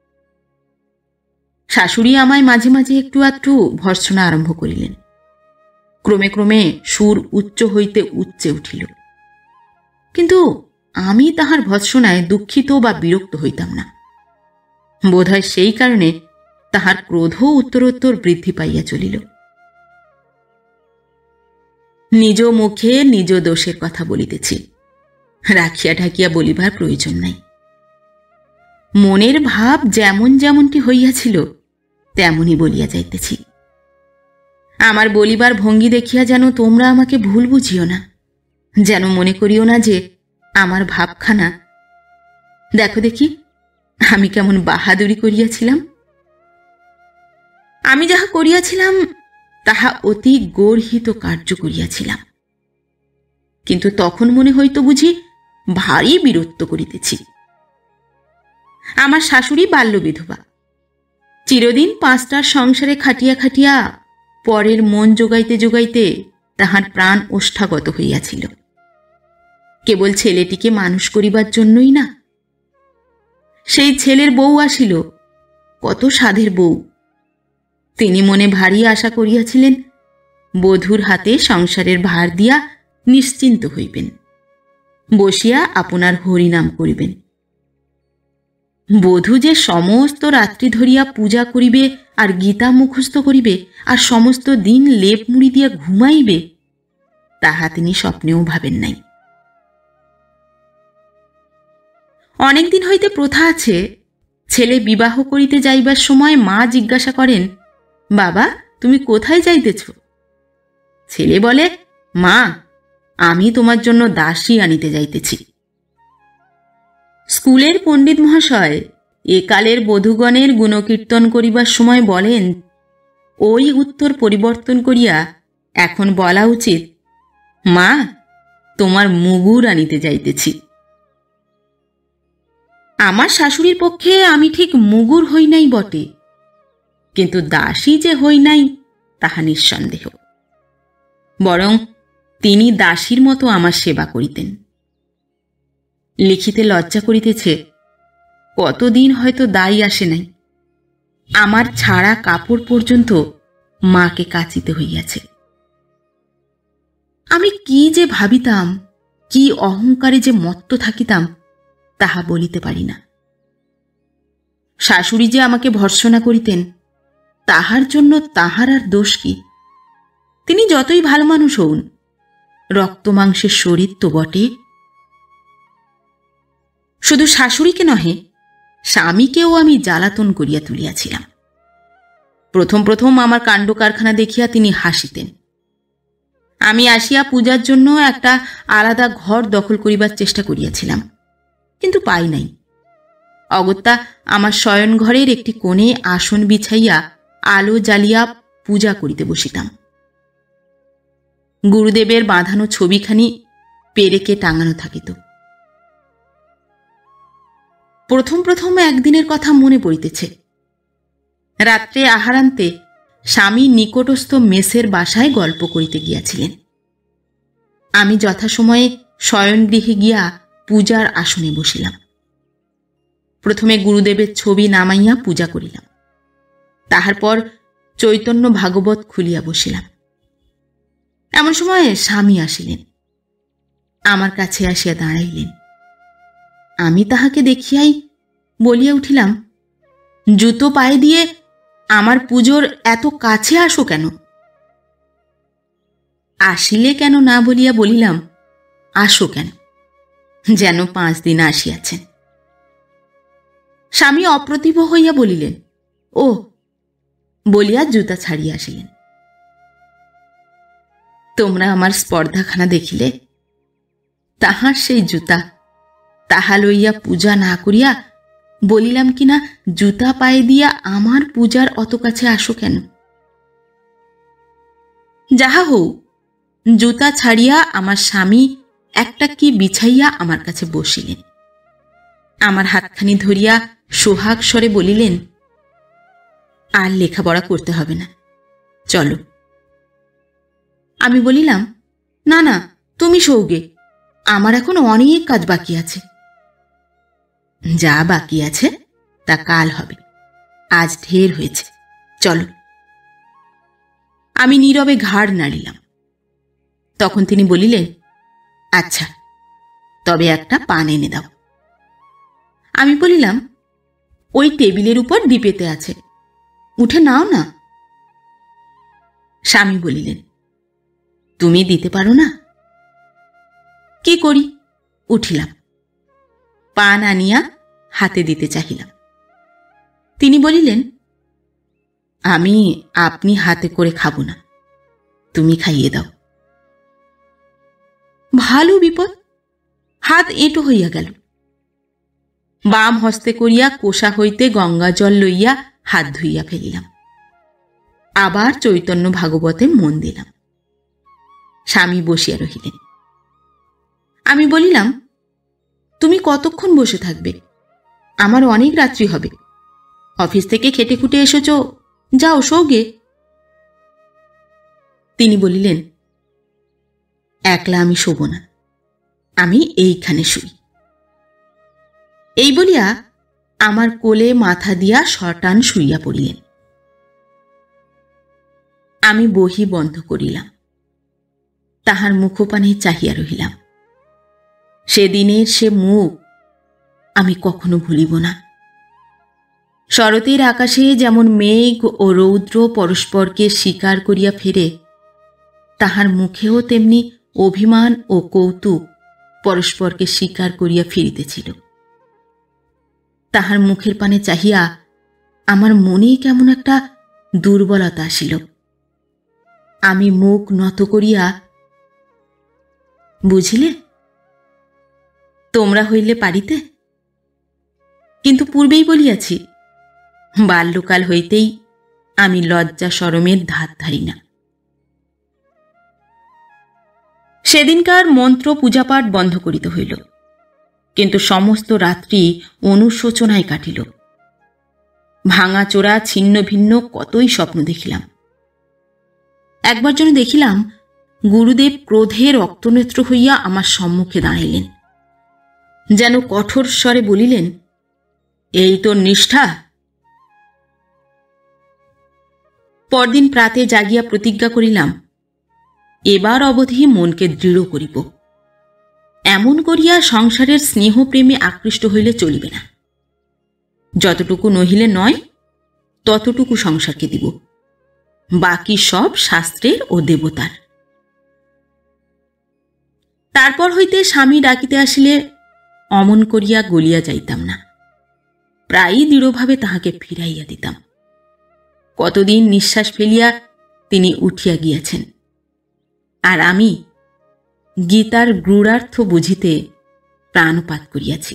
শাশুড়ি আমায় মাঝে মাঝে একটু আধটু ভর্ৎসনা আরম্ভ করিলেন। ক্রমে ক্রমে সুর উচ্চ হইতে উচ্চে উঠিল, কিন্তু আমি তাহার ভর্ৎসনায় দুঃখিত বা বিরক্ত হইতাম না। বোধহয় সেই কারণে তাহার ক্রোধ উত্তরোত্তর বৃদ্ধি পাইয়া চলিল। নিজ মুখে নিজ দোষের কথা বলিতেছি, রাখিয়া ঢাকিয়া বলিবার প্রয়োজন নাই। মনের ভাব যেমন যেমনটি হইয়াছিল তেমনই বলিয়া যাইতেছি। আমার বলিবার ভঙ্গি দেখিয়া যেন তোমরা আমাকে ভুল বুঝিও না, যেন মনে করিও না যে আমার ভাবখানা। দেখো দেখি আমি কেমন বাহাদুরি করিয়াছিলাম। আমি যাহা করিয়াছিলাম তাহা অতি গর্হিত কার্য করিয়াছিলাম, কিন্তু তখন মনে হইত বুঝি ভারী বীরত্ব করিতেছি। আমার শাশুড়ি বাল্য বিধবা, চিরদিন পাঁচটার সংসারে খাটিয়া খাটিয়া পরের মন যোগাইতে যোগাইতে তাহার প্রাণ ওষ্ঠাগত হইয়াছিল। কেবল ছেলেটিকে মানুষ করিবার জন্যই না। সেই ছেলের বউ আসিল, কত সাধের বউ। তিনি মনে ভারী আশা করিয়াছিলেন বধূর হাতে সংসারের ভার দিয়া নিশ্চিন্ত হইবেন, বসিয়া আপনার হরিনাম করিবেন। বধূ যে সমস্ত রাত্রি ধরিয়া পূজা করিবে আর গীতা মুখস্থ করিবে আর সমস্ত দিন লেপ মুড়ি দিয়া ঘুমাইবে, তাহা তিনি স্বপ্নেও ভাবেন নাই। অনেকদিন হইতে প্রথা আছে, ছেলে বিবাহ করিতে যাইবার সময় মা জিজ্ঞাসা করেন, বাবা তুমি কোথায় যাইতেছ? ছেলে বলে, মা আমি তোমার জন্য দাসী আনিতে যাইতেছি। স্কুলের পণ্ডিত মহাশয় একালের বধূগণের গুণকীর্তন করিবার সময় বলেন, ওই উত্তর পরিবর্তন করিয়া এখন বলা উচিত, মা তোমার মুগুর আনিতে যাইতেছি। আমার শাশুড়ির পক্ষে আমি ঠিক মুগুর হই নাই বটে, কিন্তু দাসী যে হই নাই তাহা নিঃসন্দেহ। বরং তিনি দাসীর মতো আমার সেবা করিতেন। লিখিতে লজ্জা করিতেছে, কতদিন হয়তো দায়ী আসে নাই, আমার ছাড়া কাপড় পর্যন্ত মাকে কাচিতে হইয়াছে। আমি কি যে ভাবিতাম, কি অহংকারে যে মত্ত থাকিতাম, তাহা বলিতে পারি না। শাশুড়ি যে আমাকে ভর্ৎসনা করিতেন, তাহার জন্য তাহার আর দোষ কি? তিনি যতই ভালো মানুষ হউন, রক্ত মাংসের শরীর তো বটে। শুধু শাশুড়িকে নহে, স্বামীকেও আমি জ্বালাতন করিয়া তুলিয়াছিলাম। প্রথম প্রথম আমার কাণ্ড কারখানা দেখিয়া তিনি হাসিতেন। আমি আসিয়া পূজার জন্য একটা আলাদা ঘর দখল করিবার চেষ্টা করিয়াছিলাম, কিন্তু পাই নাই। অগত্যা আমার শয়ন ঘরের একটি কোণে আসন বিছাইয়া আলো জ্বালিয়া পূজা করিতে বসিতাম। গুরুদেবের বাঁধানো ছবিখানি পেরেকে টাঙানো থাকিত। প্রথম প্রথম একদিনের কথা মনে পড়িতেছে। রাত্রে আহারান্তে স্বামী নিকটস্থ মেসের বাসায় গল্প করিতে গিয়াছিলেন। আমি যথাসময়ে শয়নগৃহে গিয়া পূজার আসনে বসিলাম। প্রথমে গুরুদেবের ছবি নামাইয়া পূজা করিলাম। তাহার পর চৈতন্য ভাগবত খুলিয়া বসিলাম। এমন সময় স্বামী আসিলেন, আমার কাছে আসিয়া দাঁড়াইলেন। আমি তাহাকে দেখিয়াই বলিয়া উঠিলাম, জুতো পায়ে দিয়ে আমার পুজোর এত কাছে আসো কেন? আসিলে কেন না বলিয়া বলিলাম, আসো কেন, যেন পাঁচ দিন আসিয়াছেন। স্বামী অপ্রতিভ হইয়া বলিলেন, ও বলিয়া জুতা ছাড়িয়া আসিলেন। তোমরা আমার স্পর্ধাখানা দেখিলে? তাহার সেই জুতা, তাহা লইয়া পূজা না করিয়া বলিলাম কিনা জুতা পায়ে দিয়া আমার পূজার অত কাছে আসো কেন? যাহা হও, জুতা ছাড়িয়া আমার স্বামী একটা কি বিছাইয়া আমার কাছে বসিলেন। আমার হাতখানি ধরিয়া সোহাগ স্বরে বলিলেন, আর লেখাপড়া করতে হবে না, চলো। আমি বলিলাম, না না, তুমি শোওগে, আমার এখন অনেক কাজ বাকি আছে। যা বাকি আছে তা কাল হবে, আজ ঢের হয়েছে, চলো। আমি নীরবে ঘাড় নাড়িলাম। তখন তিনি বলিলেন, আচ্ছা, তবে একটা পান এনে দাও। আমি বলিলাম, ওই টেবিলের উপর ডিপেতে আছে, উঠে নাও না। স্বামী বলিলেন, তুমি দিতে পারো না? কি করি, উঠিলাম, পান আনিয়া হাতে দিতে চাহিলাম। তিনি বলিলেন, আমি আপনি হাতে করে খাব না, তুমি খাইয়ে দাও। ভালো বিপদ, হাত এঁটো হইয়া গেল। বাম হস্তে করিয়া কোষা হইতে গঙ্গা জল লইয়া হাত ধুইয়া ফেলিলাম। আবার চৈতন্য ভাগবতে মন দিলাম। স্বামী বসিয়া রহিলেন। আমি বলিলাম, তুমি কতক্ষণ বসে থাকবে? আমার অনেক রাত্রি হবে, অফিস থেকে খেটে খুটে এসেছ, যাও শোগে। তিনি বলিলেন, একলা আমি শোব না, আমি এইখানে শুই। এই বলিয়া আমার কোলে মাথা দিয়া শটান শুইয়া পড়িলেন। আমি বহি বন্ধ করিলাম, তাহার মুখপানে চাহিয়া রহিলাম। সেদিনের সে মুখ আমি কখনো ভুলিব না। শরতের আকাশে যেমন মেঘ ও রৌদ্র পরস্পরকে স্বীকার করিয়া ফেরে, তাহার মুখেও তেমনি অভিমান ও কৌতুক পরস্পরকে স্বীকার করিয়া ফিরিতেছিল। তাহার মুখের পানে চাহিয়া আমার মনে কেমন একটা দুর্বলতা আসিল। আমি মুখ নত করিয়া, বুঝিলে, তোমরা হইলে পারিতে, কিন্তু পূর্বেই বলিয়াছি, বাল্যকাল হইতেই আমি লজ্জা শরমের ধার ধারি না। সেদিনকার মন্ত্র পূজাপাঠ বন্ধ করিতে হইল, কিন্তু সমস্ত রাত্রি অনুশোচনায় কাটিল। ভাঙাচোরা ছিন্ন ভিন্ন কতই স্বপ্ন দেখিলাম। একবার যেন দেখিলাম গুরুদেব ক্রোধে রক্তনেত্র হইয়া আমার সম্মুখে দাঁড়াইলেন, যেন কঠোর স্বরে বলিলেন, এই তোর নিষ্ঠা? পরদিন প্রাতে জাগিয়া প্রতিজ্ঞা করিলাম, এবার অবধি মনকে দৃঢ় করিব। এমন করিয়া সংসারের স্নেহ প্রেমে আকৃষ্ট হইলে চলিবে না। যতটুকু নহিলে নয়, ততটুকু সংসারকে দিব, বাকি সব শাস্ত্রের ও দেবতার। তারপর হইতে স্বামী ডাকিতে আসিলে অমন করিয়া গলিয়া যাইতাম না, প্রায়ই দৃঢ়ভাবে তাহাকে ফিরাইয়া দিতাম। কতদিন নিঃশ্বাস ফেলিয়া তিনি উঠিয়া গিয়াছেন, আর আমি গীতার গূঢ়ার্থ বুঝিতে প্রাণপাত করিয়াছি।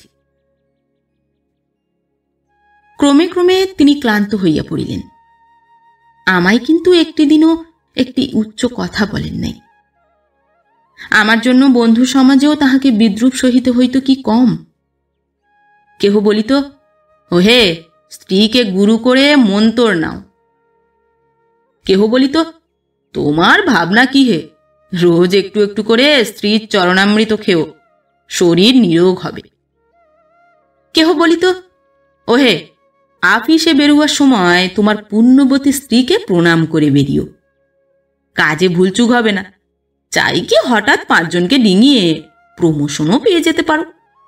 ক্রমে ক্রমে তিনি ক্লান্ত হইয়া পড়িলেন। আমায় কিন্তু একটি দিনও একটি উচ্চ কথা বলেন নাই। আমার জন্য বন্ধু সমাজেও তাহাকে বিদ্রূপ সহিতে হইত কি কম। কেহ বলিত, ওহে, স্ত্রীকে গুরু করে মন্তর নাও। কেহ বলিত, তোমার ভাবনা কি হে, রোজ একটু একটু করে স্ত্রীর চরণামৃত খেও, শরীর নিরোগ হবে। কেহ বলিত, ওহে, আফিসে বেরুয়ার সময় তোমার পুণ্যবতী স্ত্রীকে প্রণাম করে বেরিও, কাজে ভুলচুক হবে না, চাই কি হঠাৎ পাঁচজনকে ডিঙিয়ে প্রমোশনও পেয়ে যেতে পারো।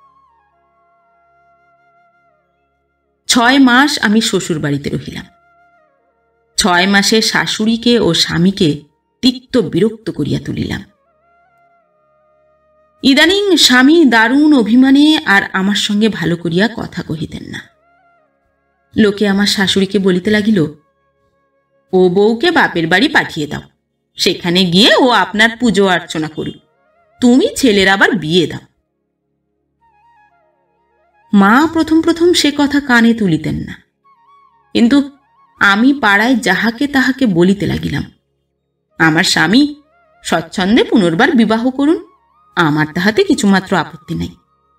ছয় মাস আমি শ্বশুর বাড়িতে রহিলাম। ছয় মাসে শাশুড়িকে ও স্বামীকে তিক্ত বিরক্ত করিয়া তুলিলাম। ইদানিং স্বামী দারুণ অভিমানে আর আমার সঙ্গে ভালো করিয়া কথা কহিতেন না। লোকে আমার শাশুড়িকে বলিতে লাগিল, ও বউকে বাপের বাড়ি পাঠিয়ে দাও, সেখানে গিয়ে ও আপনার পুজো অর্চনা করুক, তুমি ছেলের আবার বিয়ে দাও। মা প্রথম প্রথম সে কথা কানে তুলিতেন না, কিন্তু আমি পাড়ায় যাহাকে তাহাকে বলিতে লাগিলাম, আমার স্বামী স্বচ্ছন্দে পুনর্বার বিবাহ করুন, আমার তাহাতে কিছুমাত্র আপত্তি নাই।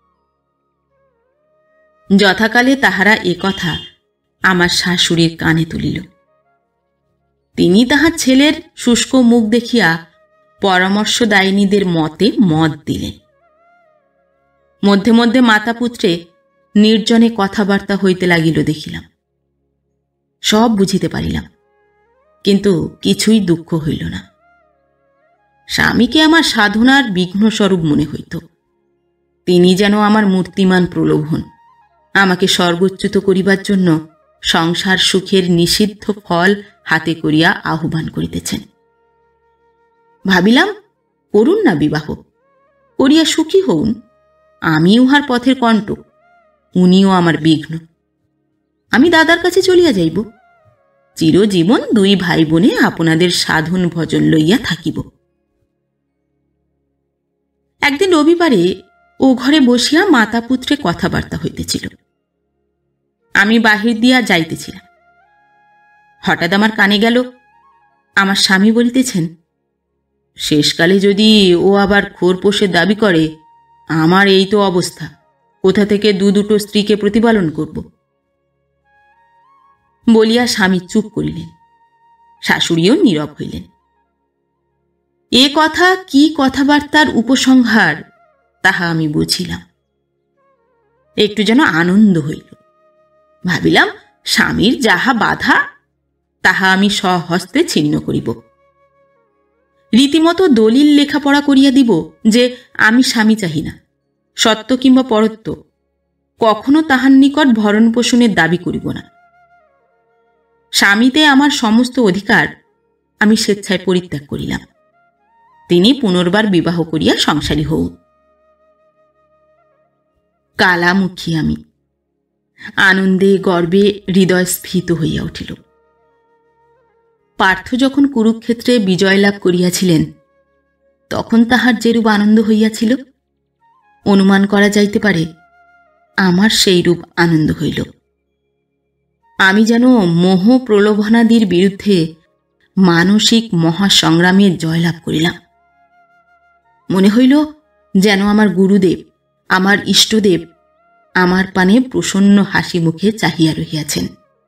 যথাকালে তাহারা এ কথা আমার শাশুড়ির কানে তুলিল। তিনি তাহার ছেলের শুষ্ক মুখ দেখিয়া পরামর্শদায়িনীদের মতে মত দিলেন। মধ্যে মধ্যে মাতা পুত্রে নির্জনে কথাবার্তা হইতে লাগিল দেখিলাম। সব বুঝিতে পারিলাম, কিন্তু কিছুই দুঃখ হইল না। স্বামীকে আমার সাধনার বিঘ্নস্বরূপ মনে হইত। তিনি যেন আমার মূর্তিমান প্রলোভন, আমাকে স্বর্গচ্যুত করিবার জন্য সংসার সুখের নিষিদ্ধ ফল হাতে করিয়া আহ্বান করিতেছেন। ভাবিলাম, করুন না বিবাহ, করিয়া সুখী হউন, আমি উহার পথের কণ্টক, উনিও আমার বিঘ্ন। আমি দাদার কাছে চলিয়া যাইব, চিরজীবন দুই ভাই বোনে আপনাদের সাধন ভজন লইয়া থাকিব। একদিন রবিবারে ও ঘরে বসিয়া মাতা পুত্রে কথাবার্তা হইতেছিল। আমি বাহির দিয়া যাইতেছিলাম। হঠাৎ আমার কানে গেল, আমার স্বামী বলিতেছেন, শেষকালে যদি ও আবার খোরপোশের দাবি করে, আমার এই তো অবস্থা, কোথা থেকে দু দুটো স্ত্রীকে প্রতিপালন করব। বলিয়া স্বামী চুপ করিলেন, শাশুড়িও নীরব হইলেন। এ কথা কি কথাবার্তার উপসংহার তাহা আমি বুঝিলাম। একটু যেন আনন্দ হইল। ভাবিলাম, স্বামীর যাহা বাধা তাহা আমি স্বহস্তে ছিন্ন করিব। রীতিমতো দলিল লেখাপড়া করিয়া দিব যে আমি স্বামী চাহি না, সত্য কিংবা পরত্ব কখনো তাহার নিকট ভরণ পোষণের দাবি করিব না। স্বামীতে আমার সমস্ত অধিকার আমি স্বেচ্ছায় পরিত্যাগ করিলাম। তিনি পুনর্বার বিবাহ করিয়া সংসারী হউ। কালামুখী আমি। আনন্দে গর্বে হৃদয় স্ফীত হইয়া উঠিল। পার্থ যখন কুরুক্ষেত্রে বিজয় লাভ করিয়াছিলেন, তখন তাহার যেরূপ আনন্দ হইয়াছিল, অনুমান করা যাইতে পারে আমার সেইরূপ আনন্দ হইল। আমি যেন মোহ প্রলোভনাদির বিরুদ্ধে মানসিক মহাসংগ্রামে জয়লাভ করিলাম। মনে হইল যেন আমার গুরুদেব, আমার ইষ্টদেব আমার পানে প্রসন্ন হাসি মুখে চাহিয়া রহিয়াছেন।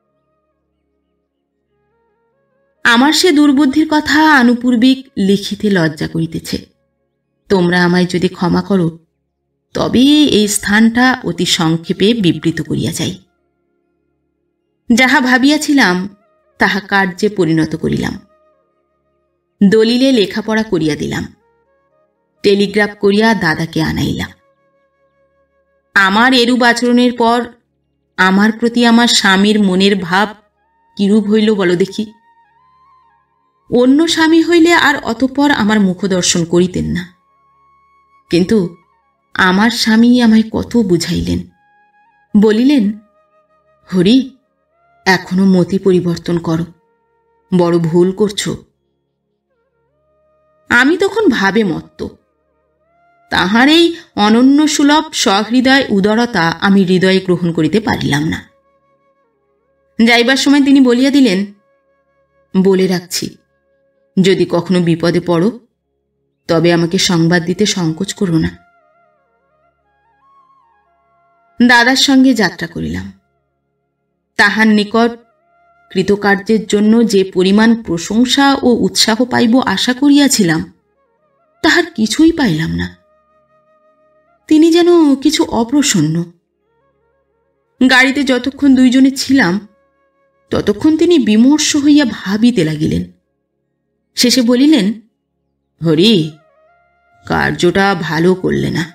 আমার সে দুর্বুদ্ধির কথা আনুপূর্বিক লিখিতে লজ্জা করিতেছে। তোমরা আমায় যদি ক্ষমা করো, তবে এই স্থানটা অতি সংক্ষেপে বিবৃত করিয়া যাই। যাহা ভাবিয়াছিলাম তাহা কার্যে পরিণত করিলাম। দলিলে লেখাপড়া করিয়া দিলাম। টেলিগ্রাফ করিয়া দাদাকে আনাইলাম। আমার এরূপ আচরণের পর আমার প্রতি আমার স্বামীর মনের ভাব কিরূপ হইল বলো দেখি। অন্য স্বামী হইলে আর অতঃপর আমার মুখদর্শন করিতেন না, কিন্তু আমার স্বামী আমায় কত বুঝাইলেন। বলিলেন, হরি, এখনো মতি পরিবর্তন করো, বড় ভুল করছো। আমি তখন ভাবে মত্ত। তাহার এই অনন্য সুলভ সহৃদয় উদারতা আমি হৃদয়ে গ্রহণ করিতে পারিলাম না। যাইবার সময় তিনি বলিয়া দিলেন, বলে রাখছি, যদি কখনো বিপদে পড়ো তবে আমাকে সংবাদ দিতে সংকোচ করো না। দাদার সঙ্গে যাত্রা করিলাম। তাহার নিকট কৃতকার্যের জন্য যে পরিমাণ প্রশংসা ও উৎসাহ পাইব আশা করিয়াছিলাম, তাহার কিছুই পাইলাম না। তিনি যেন কিছু অপ্রসন্ন। গাড়িতে যতক্ষণ দুইজনে ছিলাম ততক্ষণ তিনি বিমর্ষ হইয়া ভাবিতে লাগিলেন। শেষে বলিলেন, হরি, কার্যটা ভালো করলে না।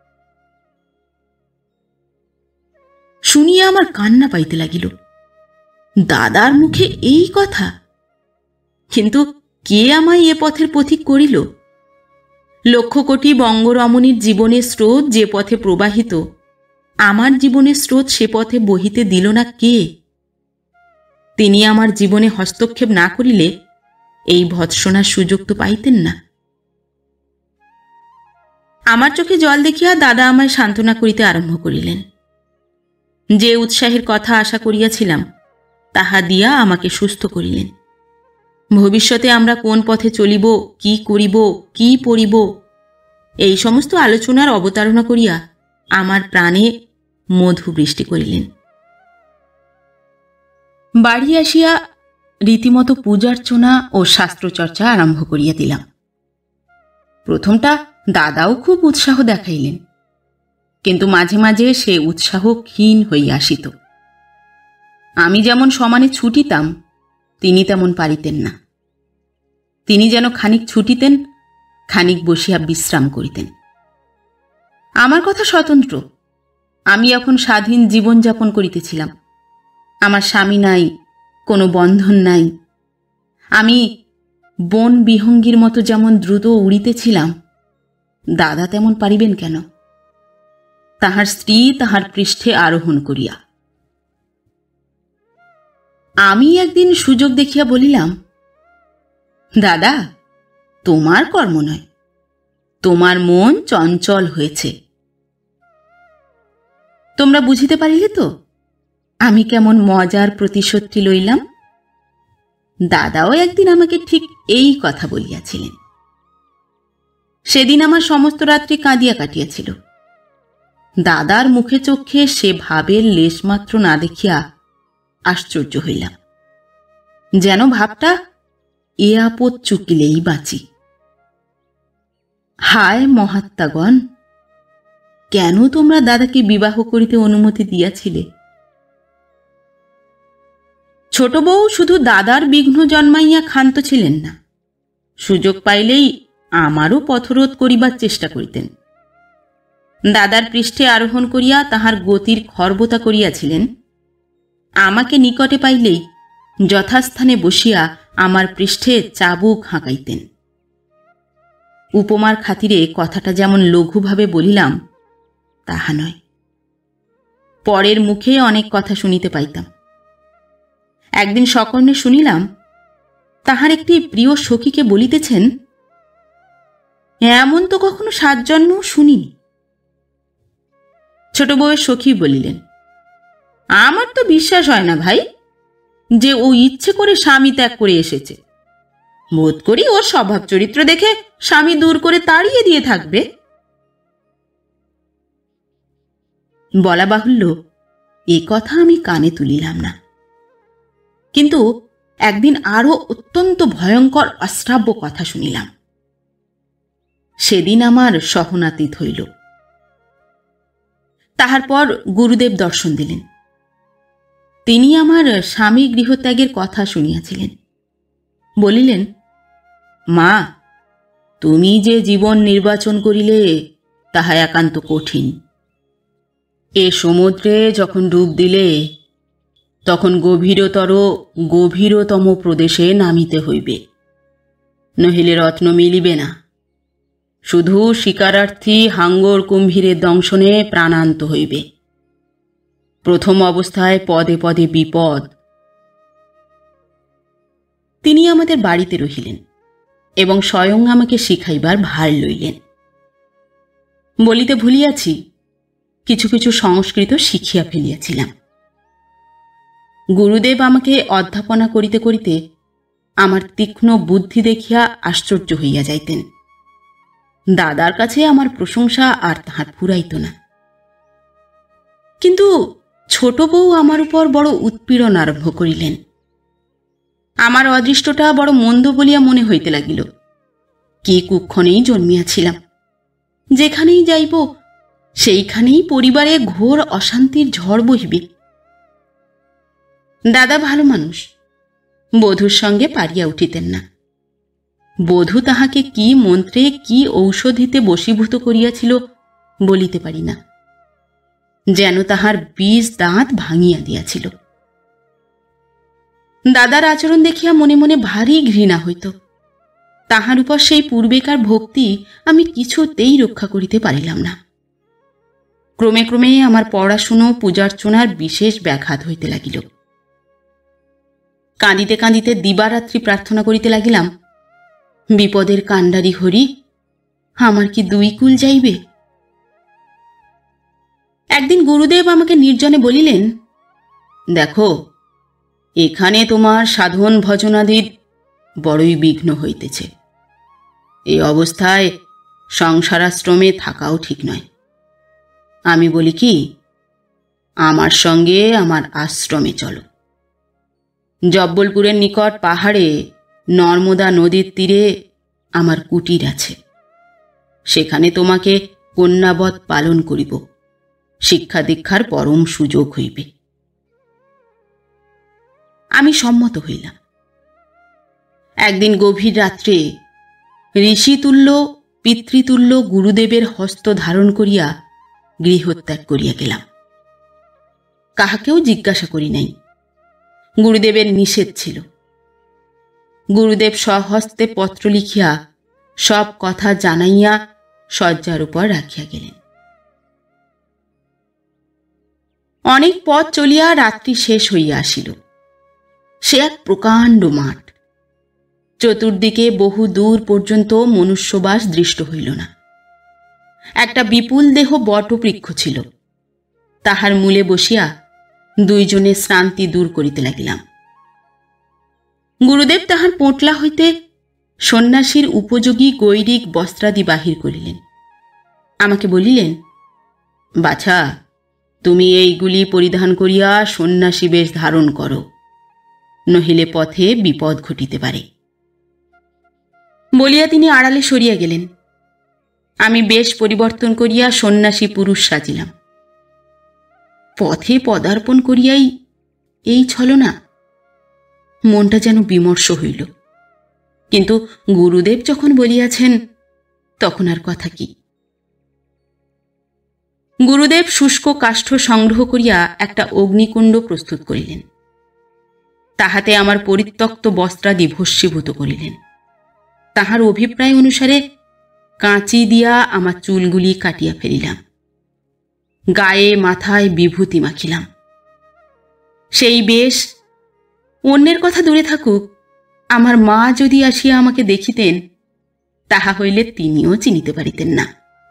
শুনিয়া আমার কান্না পাইতে লাগিল। দাদার মুখে এই কথা! কিন্তু কে আমায় এ পথের পথিক করিল? লক্ষ কোটি বঙ্গরমণীর জীবনের স্রোত যে পথে প্রবাহিত, আমার জীবনের স্রোত সে পথে বহিতে দিল না কে? তিনি আমার জীবনে হস্তক্ষেপ না করিলে এই ভৎসনার সুযোগ তো পাইতেন না। আমার চোখে জল দেখিয়া দাদা আমায় সান্ত্বনা করিতে আরম্ভ করিলেন। যে উৎসাহের কথা আশা করিয়াছিলাম তাহা দিয়া আমাকে সুস্থ করিলেন। ভবিষ্যতে আমরা কোন পথে চলিব, কি করিব, কি পড়িব, এই সমস্ত আলোচনার অবতারণা করিয়া আমার প্রাণে মধু বৃষ্টি করিলেন। বাড়ি আসিয়া রীতিমতো পূজার্চনা ও শাস্ত্রচর্চা আরম্ভ করিয়া দিলাম। প্রথমটা দাদাও খুব উৎসাহ দেখাইলেন, কিন্তু মাঝে মাঝে সে উৎসাহ ক্ষীণ হইয়া আসিত। আমি যেমন সমানে ছুটিতাম, তিনি তেমন পারিতেন না। তিনি যেন খানিক ছুটিতেন, খানিক বসিয়া বিশ্রাম করিতেন। আমার কথা স্বতন্ত্র। আমি এখন স্বাধীন জীবনযাপন করিতেছিলাম। আমার স্বামী নাই, কোনো বন্ধন নাই। আমি বন বিহঙ্গীর মতো যেমন দ্রুত উড়িতেছিলাম, দাদা তেমন পারিবেন কেন? তাহার স্ত্রী তাহার পৃষ্ঠে আরোহণ করিয়া। আমি একদিন সুযোগ দেখিয়া বলিলাম, দাদা, তোমার কর্ম নয়, তোমার মন চঞ্চল হয়েছে। তোমরা বুঝিতে পারিলে তো আমি কেমন মজার প্রতিশোধটি লইলাম? দাদাও একদিন আমাকে ঠিক এই কথা বলিয়াছিলেন। সেদিন আমার সমস্ত রাত্রি কাঁদিয়া কাটিয়াছিল। দাদার মুখে চোখে সে ভাবের লেশমাত্র না দেখিয়া আশ্চর্য হইলাম। যেন ভাবটা এ আপদ চুকিলেই বাঁচি। হায় মহাত্মাগণ, কেন তোমরা দাদাকে বিবাহ করিতে অনুমতি দিয়াছিলে? ছোট বউ শুধু দাদার বিঘ্ন জন্মাইয়া ক্ষান্ত ছিলেন না, সুযোগ পাইলেই আমারও পথরোধ করিবার চেষ্টা করিতেন। দাদার পৃষ্ঠে আরোহণ করিয়া তাহার গতির খর্বতা করিয়াছিলেন। আমাকে নিকটে পাইলেই যথাস্থানে বসিয়া আমার পৃষ্ঠে চাবুক হাঁকাইতেন। উপমার খাতিরে কথাটা যেমন লঘুভাবে বলিলাম তাহা নয়। পরের মুখে অনেক কথা শুনিতে পাইতাম। একদিন সকর্ণে শুনিলাম তাহার একটি প্রিয় সখীকে বলিতেছেন, এমন তো কখনো সাত জন্মেও শুনিনি। ছোট বউয়ের সখী বলিলেন, আমার তো বিশ্বাস হয় না ভাই যে ও ইচ্ছে করে স্বামী ত্যাগ করে এসেছে। বোধ করি ওর স্বভাব চরিত্র দেখে স্বামী দূর করে তাড়িয়ে দিয়ে থাকবে। বলা বাহুল্য, এ কথা আমি কানে তুলিলাম না। কিন্তু একদিন আরো অত্যন্ত ভয়ঙ্কর অশ্রাব্য কথা শুনিলাম। সেদিন আমার সহনাতীত হইল। তাহার পর গুরুদেব দর্শন দিলেন। তিনি আমার স্বামী গৃহত্যাগের কথা শুনিয়াছিলেন। বলিলেন, মা, তুমি যে জীবন নির্বাচন করিলে তাহা একান্ত কঠিন। এ সমুদ্রে যখন ডুব দিলে তখন গভীরতর গভীরতম প্রদেশে নামিতে হইবে, নহিলে রত্ন মিলিবে না। শুধু শিকারার্থী হাঙ্গর কুম্ভীরের দংশনে প্রাণান্ত হইবে। প্রথম অবস্থায় পদে পদে বিপদ। তিনি আমাদের বাড়িতে রহিলেন এবং স্বয়ং আমাকে শিখাইবার ভার লইলেন। বলিতে ভুলিয়াছি, কিছু কিছু সংস্কৃত শিখিয়া ফেলিয়াছিলাম। গুরুদেব আমাকে অধ্যাপনা করিতে করিতে আমার তীক্ষ্ণ বুদ্ধি দেখিয়া আশ্চর্য হইয়া যাইতেন। দাদার কাছে আমার প্রশংসা আর তাহার ফুরাইত না। কিন্তু ছোট বউ আমার উপর বড় উৎপীড়ন আরম্ভ করিলেন। আমার অদৃষ্টটা বড় মন্দ বলিয়া মনে হইতে লাগিল। কে কুক্ষণেই জন্মিয়াছিলাম। যেখানেই যাইব সেইখানেই পরিবারে ঘোর অশান্তির ঝড় বহিবে। দাদা ভালো মানুষ, বধূর সঙ্গে পারিয়া উঠিতেন না। বধূ তাহাকে কি মন্ত্রে কি ঔষধিতে বশীভূত করিয়াছিল বলিতে পারি না, যেন তাহার বিষ দাঁত ভাঙিয়া দিয়াছিল। দাদার আচরণ দেখিয়া মনে মনে ভারী ঘৃণা হইত। তাহার উপর সেই পূর্বেকার ভক্তি আমি কিছুতেই রক্ষা করিতে পারিলাম না। ক্রমে ক্রমে আমার পড়াশুনো পূজার্চনার বিশেষ ব্যাঘাত হইতে লাগিল। কাঁদিতে কাঁদিতে দিবারাত্রি প্রার্থনা করিতে লাগিলাম, বিপদের কাণ্ডারি হরি, আমার কি দুই কুল যাইবে? একদিন গুরুদেব আমাকে নির্জনে বলিলেন, দেখো, এখানে তোমার সাধন ভজনাদির বড়ই বিঘ্ন হইতেছে। এই অবস্থায় সংসারাশ্রমে থাকাও ঠিক নয়। আমি বলি কি, আমার সঙ্গে আমার আশ্রমে চলো। জব্বলপুরের নিকট পাহাড়ে নর্মদা নদীর তীরে আমার কুটির আছে। সেখানে তোমাকে কন্যাবৎ পালন করিব। শিক্ষা দীক্ষার পরম সুযোগ হইবে। আমি সম্মত হইলাম। একদিন গভীর রাত্রে ঋষিতুল্য পিতৃতুল্য গুরুদেবের হস্ত ধারণ করিয়া গৃহত্যাগ করিয়া গেলাম। কাহাকেও জিজ্ঞাসা করি নাই। গুরুদেবের নিষেধ ছিল। গুরুদেব স্বহস্তে পত্র লিখিয়া সব কথা জানাইয়া শয্যার উপর রাখিয়া গেলেন। অনেক পথ চলিয়া রাত্রি শেষ হইয়া আসিল। সে এক প্রকাণ্ড মাঠ। চতুর্দিকে বহু দূর পর্যন্ত মনুষ্যবাস দৃষ্ট হইল না। একটা বিপুল দেহ বটবৃক্ষ ছিল। তাহার মূলে বসিয়া দুইজনে শ্রান্তি দূর করিতে লাগিলাম। গুরুদেব তাহার পোটলা হইতে সন্ন্যাসীর উপযোগী গৈরিক বস্ত্রাদি বাহির করিলেন। আমাকে বলিলেন, বাছা, তুমি এইগুলি পরিধান করিয়া সন্ন্যাসী বেশ ধারণ করো, নহিলে পথে বিপদ ঘটিতে পারে। বলিয়া তিনি আড়ালে সরিয়া গেলেন। আমি বেশ পরিবর্তন করিয়া সন্ন্যাসী পুরুষ সাজিলাম। পথে পদার্পণ করিয়াই এই ছলনা। মনটা যেন বিমর্ষ হইল। কিন্তু গুরুদেব যখন বলিয়াছেন, তখন আর কথা কি। গুরুদেব শুষ্ক কাষ্ঠ সংগ্রহ করিয়া একটা অগ্নিকুণ্ড প্রস্তুত করিলেন। তাহাতে আমার পরিত্যক্ত বস্ত্রাদি ভস্মীভূত করিলেন। তাহার অভিপ্রায় অনুসারে কাঁচি দিয়া আমার চুলগুলি কাটিয়া ফেলিলাম। গায়ে মাথায় বিভূতি মাখিলাম। সেই বেশ, অন্যের কথা দূরে থাকুক, আমার মা যদি আসিয়া আমাকে দেখিতেন, তাহা হইলে তিনিও চিনিতে পারিতেন না।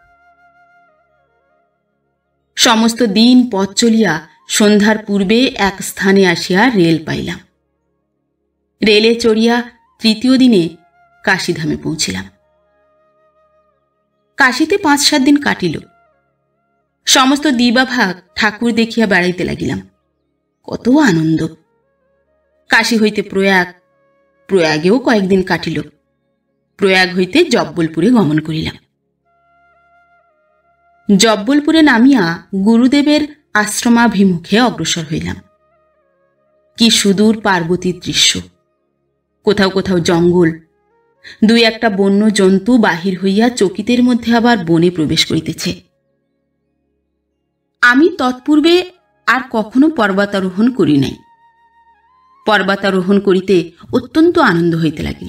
সমস্ত দিন পথ চলিয়া সন্ধ্যার পূর্বে এক স্থানে আসিয়া রেল পাইলাম। রেলে চড়িয়া তৃতীয় দিনে কাশীধামে পৌঁছিলাম। কাশীতে পাঁচ সাত দিন কাটিল। সমস্ত দিবাভাগ ঠাকুর দেখিয়া বেড়াইতে লাগিলাম। কত আনন্দ! কাশী হইতে প্রয়াগ, প্রয়াগেও কয়েকদিন কাটিল। প্রয়াগ হইতে জব্বলপুরে গমন করিলাম। জব্বলপুরে নামিয়া গুরুদেবের আশ্রমাভিমুখে অগ্রসর হইলাম। কি সুদূর পার্বতীর দৃশ্য! কোথাও কোথাও জঙ্গল, দুই একটা বন্য জন্তু বাহির হইয়া চকিতের মধ্যে আবার বনে প্রবেশ করিতেছে। আমি তৎপূর্বে আর কখনো পর্বতারোহণ করি নাই। পর্বতারোহণ করিতে অত্যন্ত আনন্দ হইতে লাগিল।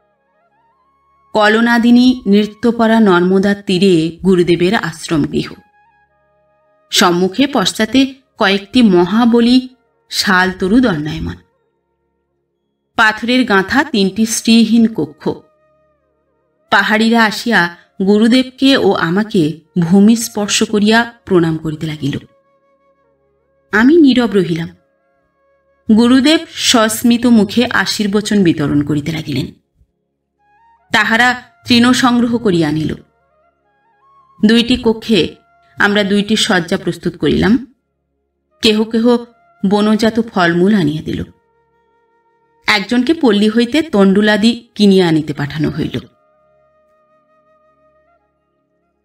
কলনাদিনী নৃত্যপরা নর্মদার তীরে গুরুদেবের আশ্রম গৃহ। সম্মুখে পশ্চাতে কয়েকটি মহাবলী শাল তরু দণ্ডায়মান। পাথরের গাঁথা তিনটি শ্রীহীন কক্ষ। পাহাড়িরা আসিয়া গুরুদেবকে ও আমাকে ভূমি স্পর্শ করিয়া প্রণাম করিতে লাগিল। আমি নীরব রহিলাম। গুরুদেব সস্মিত মুখে আশীর্বচন বিতরণ করিতে লাগিলেন। তাহারা তৃণ সংগ্রহ করিয়া আনিল। দুইটি কক্ষে আমরা দুইটি শয্যা প্রস্তুত করিলাম। কেহ কেহ বনজাত ফলমূল আনিয়া দিল। একজনকে পল্লী হইতে তণ্ডুলাদি কিনিয়া আনিতে পাঠানো হইল।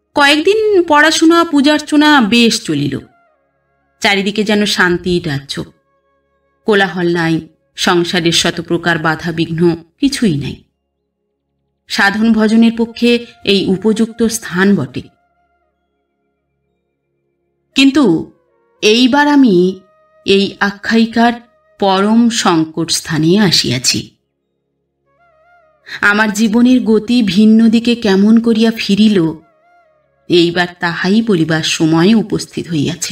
কয়েকদিন পড়াশোনা পূজার্চনা বেশ চলিল। চারিদিকে যেন শান্তির রাজ্য। কোলাহল নাই, সংসারের শতপ্রকার বাধা বিঘ্ন কিছুই নাই। সাধন ভজনের পক্ষে এই উপযুক্ত স্থান বটে। কিন্তু এইবার আমি এই আখ্যায়িকার পরম সংকট স্থানে আসিয়াছি। আমার জীবনের গতি ভিন্ন দিকে কেমন করিয়া ফিরিল, এইবার তাহাই বলিবার সময় উপস্থিত হইয়াছে।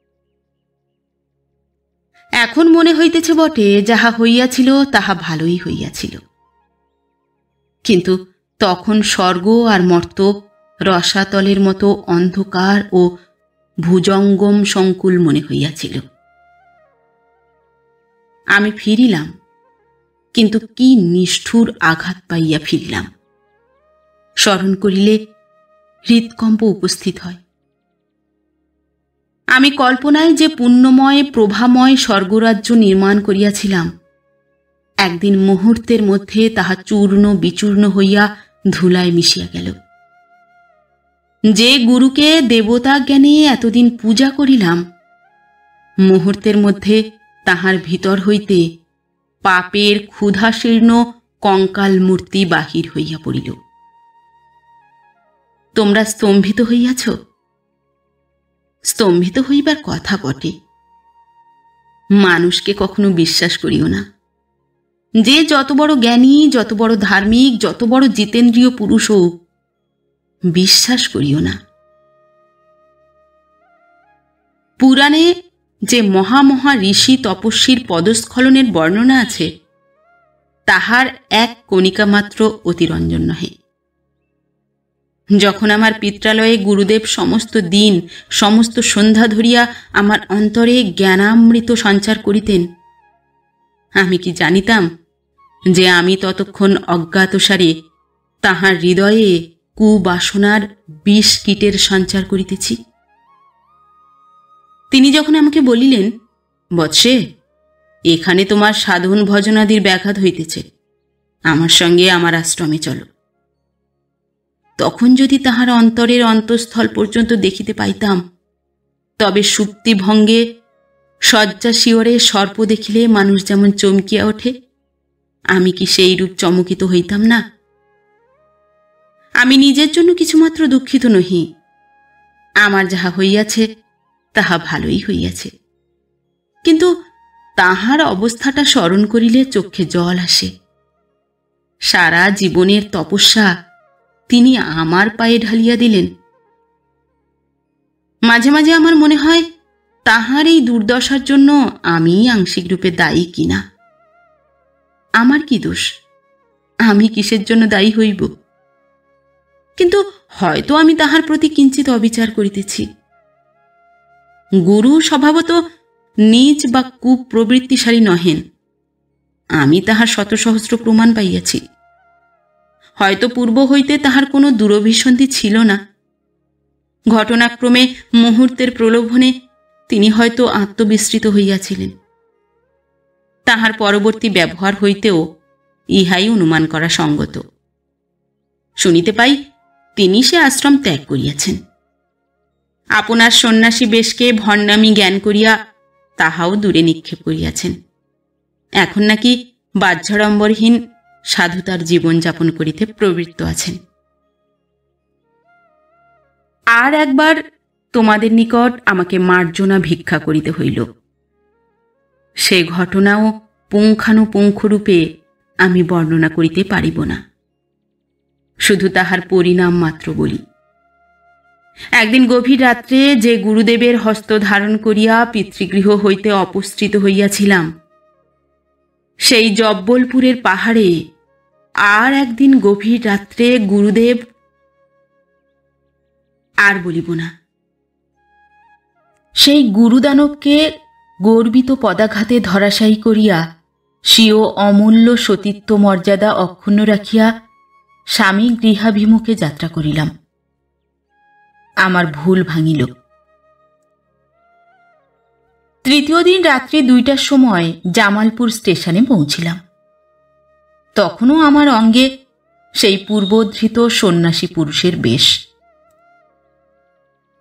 এখন মনে হইতেছে বটে, যাহা হইয়াছিল তাহা ভালোই হইয়াছিল। কিন্তু তখন স্বর্গ আর মর্ত রসাতলের মতো অন্ধকার ও ভুজঙ্গম সংকুল মনে হইয়াছিল। আমি ফিরিলাম, কিন্তু কি নিষ্ঠুর আঘাত পাইয়া ফিরিলাম। স্মরণ করিলে হৃৎকম্প উপস্থিত হয়। আমি কল্পনায় যে পুণ্যময় প্রভাময় স্বর্গরাজ্য নির্মাণ করিয়াছিলাম, একদিন মুহূর্তের মধ্যে তাহা চূর্ণ বিচূর্ণ হইয়া ধুলায় মিশিয়া গেল। যে গুরুকে দেবতা জ্ঞানে এতদিন পূজা করিলাম, মুহূর্তের মধ্যে তাহার ভিতর হইতে পাপের ক্ষুধাশীর্ণ কঙ্কাল মূর্তি বাহির হইয়া পড়িল। তোমরা স্তম্ভিত হইয়াছ? স্তম্ভিত হইবার কথা বটে। মানুষকে কখনো বিশ্বাস করিও না। যে যত বড় জ্ঞানী, যত বড় ধার্মিক, যত বড় জিতেন্দ্রীয় পুরুষ হোক, বিশ্বাস করিও না। পুরাণে যে মহামহা ঋষি তপস্বীর পদস্খলনের বর্ণনা আছে, তাহার এক কণিকা মাত্র অতিরঞ্জন নহে। যখন আমার পিত্রালয়ে গুরুদেব সমস্ত দিন সমস্ত সন্ধ্যা ধরিয়া আমার অন্তরে জ্ঞানামৃত সঞ্চার করিতেন, আমি কি জানিতাম যে আমি ততক্ষণ অজ্ঞাতসারে তাহার হৃদয়ে কুবাসনার বিষ কীটের সঞ্চার করিতেছি। তিনি যখন আমাকে বলিলেন, বৎসে, এখানে তোমার সাধন ভজনাদির ব্যাঘাত হইতেছে, আমার সঙ্গে আমার আশ্রমে চলো। তখন যদি তাহার অন্তরের অন্তঃস্থল পর্যন্ত দেখিতে পাইতাম, তবে সুপ্তিভঙ্গে শয্যা শিওরে সর্প দেখিলে মানুষ যেমন চমকিয়া ওঠে, আমি কি সেই রূপ চমকিত হইতাম না? আমি নিজের জন্য কিছুমাত্র দুঃখিত নহি। আমার যাহা হইয়াছে তাহা ভালোই হইয়াছে। কিন্তু তাহার অবস্থাটা স্মরণ করিলে চক্ষে জল আসে। সারা জীবনের তপস্যা তিনি আমার পায়ে ঢালিয়া দিলেন। মাঝে মাঝে আমার মনে হয়, তাহার এই দুর্দশার জন্য আমি আংশিক রূপে দায়ী কিনা। আমার কি দোষ? আমি কিসের জন্য দায়ী হইব? কিন্তু হয়তো আমি তাহার প্রতি কিঞ্চিত অবিচার করিতেছি। গুরু স্বভাবত নীচ বা কুপ্রবৃত্তিশালী নহেন, আমি তাহার শত সহস্র প্রমাণ পাইয়াছি। হয়তো পূর্ব হইতে তাহার কোনো দুরভিসন্ধি ছিল না। ঘটনাক্রমে মুহূর্তের প্রলোভনে তিনি হয়তো আত্মবিস্মৃত হইয়াছিলেন। তাহার পরবর্তী ব্যবহার হইতেও ইহাই অনুমান করা সঙ্গত। শুনিতে পাই, তিনি সে আশ্রম ত্যাগ করিয়াছেন। আপনার সন্ন্যাসী বেশকে ভণ্ডামি জ্ঞান করিয়া তাহাও দূরে নিক্ষেপ করিয়াছেন। এখন নাকি বাহ্যাড়ম্বরহীন সাধুতার জীবনযাপন করিতে প্রবৃত্ত আছেন। আর একবার তোমাদের নিকট আমাকে মার্জনা ভিক্ষা করিতে হইল। সে ঘটনাও পুঙ্খানুপুঙ্খরূপে আমি বর্ণনা করিতে পারিব না, শুধু তাহার পরিণাম মাত্র বলি। একদিন গভীর রাত্রে যে গুরুদেবের হস্ত ধারণ করিয়া পিতৃগৃহ হইতে অপসৃত হইয়াছিলাম, সেই জব্বলপুরের পাহাড়ে আর একদিন গভীর রাত্রে গুরুদেব, আর বলিব না। সেই গুরুদানবকে গর্বিত পদাঘাতে ধরাশায়ী করিয়া স্বীয় অমূল্য সতীত্ব মর্যাদা অক্ষুণ্ণ রাখিয়া স্বামী গৃহাভিমুখে যাত্রা করিলাম। আমার ভুল ভাঙিল। তৃতীয় দিন রাত্রি দুইটার সময় জামালপুর স্টেশনে পৌঁছিলাম। তখনও আমার অঙ্গে সেই পূর্বধৃত সন্ন্যাসী পুরুষের বেশ।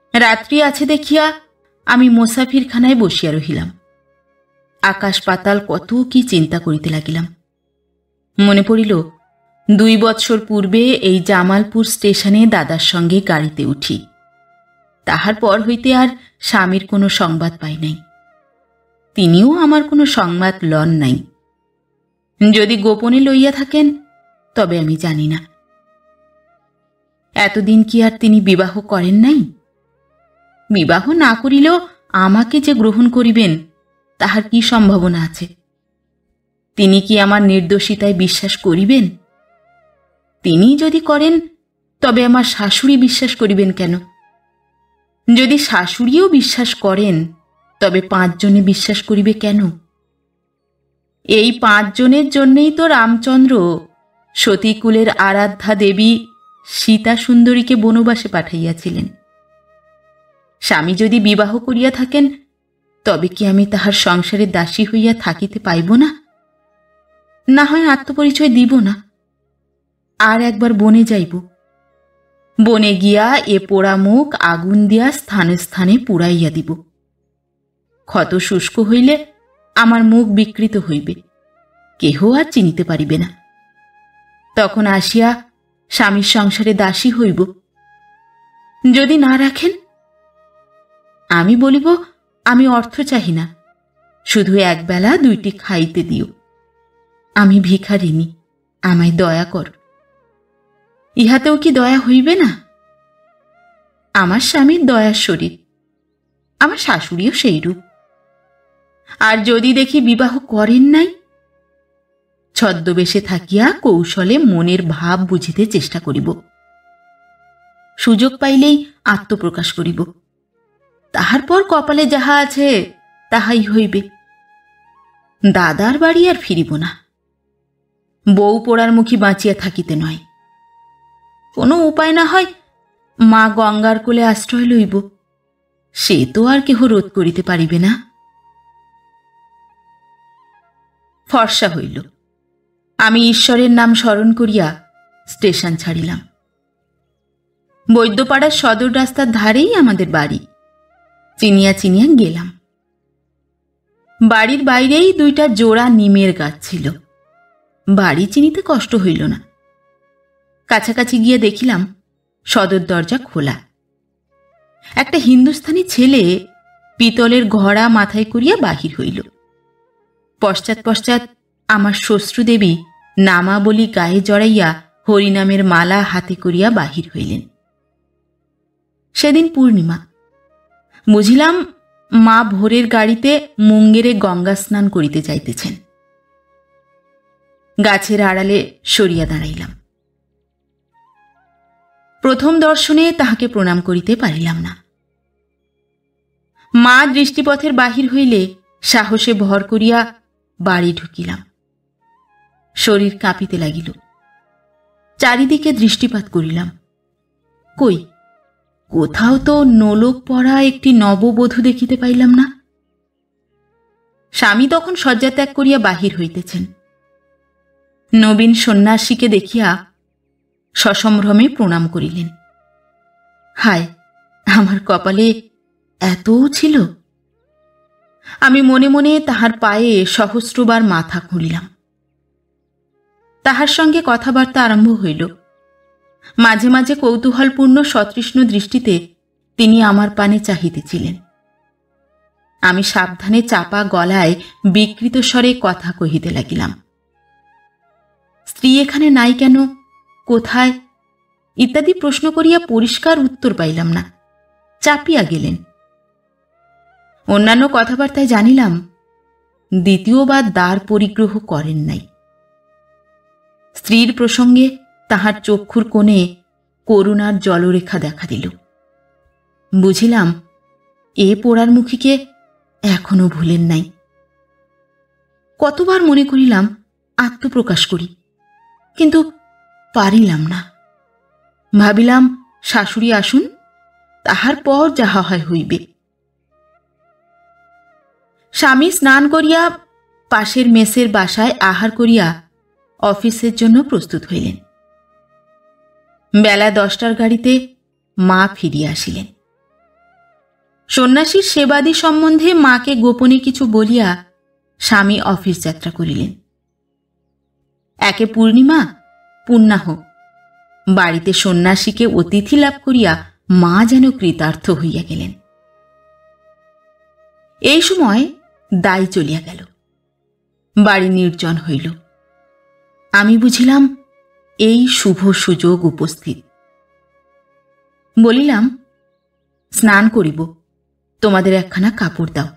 রাত্রি আছে দেখিয়া আমি মোসাফিরখানায় বসিয়া রহিলাম। আকাশ পাতাল কত কি চিন্তা করিতে লাগিলাম। মনে পড়িল দুই বৎসর পূর্বে এই জামালপুর স্টেশনে দাদার সঙ্গে গাড়িতে উঠি। তাহার পর হইতে আর স্বামীর কোনো সংবাদ পাই নাই, তিনিও আমার কোনো সংবাদ লন নাই। যদি গোপনে লইয়া থাকেন তবে আমি জানি না। এতদিন কি আর তিনি বিবাহ করেন নাই? বিবাহ না করিলেও আমাকে যে গ্রহণ করিবেন তাহার কি সম্ভাবনা আছে? তিনি কি আমার নির্দোষিতায় বিশ্বাস করিবেন? তিনি যদি করেন তবে আমার শাশুড়ি বিশ্বাস করিবেন কেন? যদি শাশুড়িও বিশ্বাস করেন তবে পাঁচজনে বিশ্বাস করিবে কেন? এই পাঁচজনের জন্যেই তো রামচন্দ্র সতীকুলের আরাধ্যা দেবী সীতা সুন্দরীকে বনবাসে পাঠাইয়াছিলেন। স্বামী যদি বিবাহ করিয়া থাকেন তবে কি আমি তাহার সংসারের দাসী হইয়া থাকিতে পাইব না? না হয় আত্মপরিচয় দিব না, আর একবার বনে যাইব। বনে গিয়া এ পোড়া মুখ আগুন দিয়া স্থানে স্থানে পুড়াইয়া দিব। ক্ষত শুষ্ক হইলে আমার মুখ বিকৃত হইবে, কেহ আর চিনিতে পারিবে না। তখন আসিয়া স্বামীর সংসারে দাসী হইব। যদি না রাখেন, আমি বলিব আমি অর্থ চাহি না, শুধু একবেলা দুইটি খাইতে দিও। আমি ভিখারিনী, আমায় দয়া কর। ইহাতেও কি দয়া হইবে না? আমার স্বামীর দয়ার শরীর, আমার শাশুড়িও সেইরূপ। আর যদি দেখি বিবাহ করেন নাই, ছদ্মবেশে থাকিয়া কৌশলে মনের ভাব বুঝিতে চেষ্টা করিব। সুযোগ পাইলেই আত্মপ্রকাশ করিব। তাহার পর কপালে যাহা আছে তাহাই হইবে। দাদার বাড়ি আর ফিরিব না। বউ পোড়ার মুখী বাঁচিয়া থাকিতে নয়। কোনো উপায় না হয় মা গঙ্গার কোলে আশ্রয় লইব, সে তো আর কেহ রোধ করিতে পারিবে না। ফর্সা হইল। আমি ঈশ্বরের নাম স্মরণ করিয়া স্টেশন ছাড়িলাম। বৈদ্যপাড়ার সদর রাস্তার ধারেই আমাদের বাড়ি। চিনিয়া চিনিয়া গেলাম। বাড়ির বাইরেই দুইটা জোড়া নিমের গাছ ছিল। বাড়ি চিনিতে কষ্ট হইল না। কাছাকাছি গিয়ে দেখিলাম সদর দরজা খোলা। একটা হিন্দুস্থানি ছেলে পিতলের ঘড়া মাথায় করিয়া বাহির হইল। পশ্চাৎ পশ্চাৎ আমার শ্বশ্রুদেবী নামাবলী গায়ে জড়াইয়া হরিনামের মালা হাতে করিয়া বাহির হইলেন। সেদিন পূর্ণিমা। বুঝিলাম মা ভোরের গাড়িতে মুঙ্গেরে গঙ্গা স্নান করিতে যাইতেছেন। গাছের আড়ালে সরিয়া দাঁড়াইলাম। প্রথম দর্শনে তাহাকে প্রণাম করিতে পারিলাম না। মা দৃষ্টিপথের বাহির হইলে সাহসে ভর করিয়া বাড়ি ঢুকিলাম। শরীর কাঁপিতে লাগিল। চারিদিকে দৃষ্টিপাত করিলাম। কই, কোথাও তো নোলক পরা একটি নববধূ দেখিতে পাইলাম না। স্বামী তখন শয্যা ত্যাগ করিয়া বাহির হইতেছেন। নবীন সন্ন্যাসীকে দেখিয়া সসম্ভ্রমে প্রণাম করিলেন। হায়, আমার কপালে এতও ছিল! আমি মনে মনে তাহার পায়ে সহস্রবার মাথা খুঁড়িলাম। তাহার সঙ্গে কথাবার্তা আরম্ভ হইল। মাঝে মাঝে কৌতূহলপূর্ণ সতৃষ্ণ দৃষ্টিতে তিনি আমার পানে চাহিতেছিলেন। আমি সাবধানে চাপা গলায় বিকৃত স্বরে কথা কহিতে লাগিলাম। স্ত্রী এখানে নাই কেন, কোথায় ইত্যাদি প্রশ্ন করিয়া পরিষ্কার উত্তর পাইলাম না। চাপিয়া গেলেন। অন্যান্য কথাবার্তায় জানিলাম দ্বিতীয়বার দ্বার পরিগ্রহ করেন নাই। স্ত্রীর প্রসঙ্গে তাহার চক্ষুর কোণে করুণার জলরেখা দেখা দিল। বুঝিলাম এ পোড়ার মুখীকে এখনো ভুলেন নাই। কতবার মনে করিলাম আত্মপ্রকাশ করি, কিন্তু পারিলাম না। ভাবিলাম শাশুড়ি আসুন, তাহার পর যাহা হয় হইবে। স্বামী স্নান করিয়া পাশের মেসের বাসায় আহার করিয়া অফিসের জন্য প্রস্তুত হইলেন। বেলা দশটার গাড়িতে মা ফিরিয়া আসিলেন। সন্ন্যাসীর সেবাদি সম্বন্ধে মাকে গোপনে কিছু বলিয়া স্বামী অফিস যাত্রা করিলেন। একে পূর্ণিমা পূর্ণাহ বাড়িতে সন্ন্যাসীকে অতিথি লাভ করিয়া মা যেন কৃতার্থ হইয়া গেলেন। এই সময় দাই চলিয়া গেল, বাড়ি নির্জন হইল। আমি বুঝিলাম এই শুভ সুযোগ উপস্থিত। বলিলাম, স্নান করিব, তোমাদের একখানা কাপড় দাও।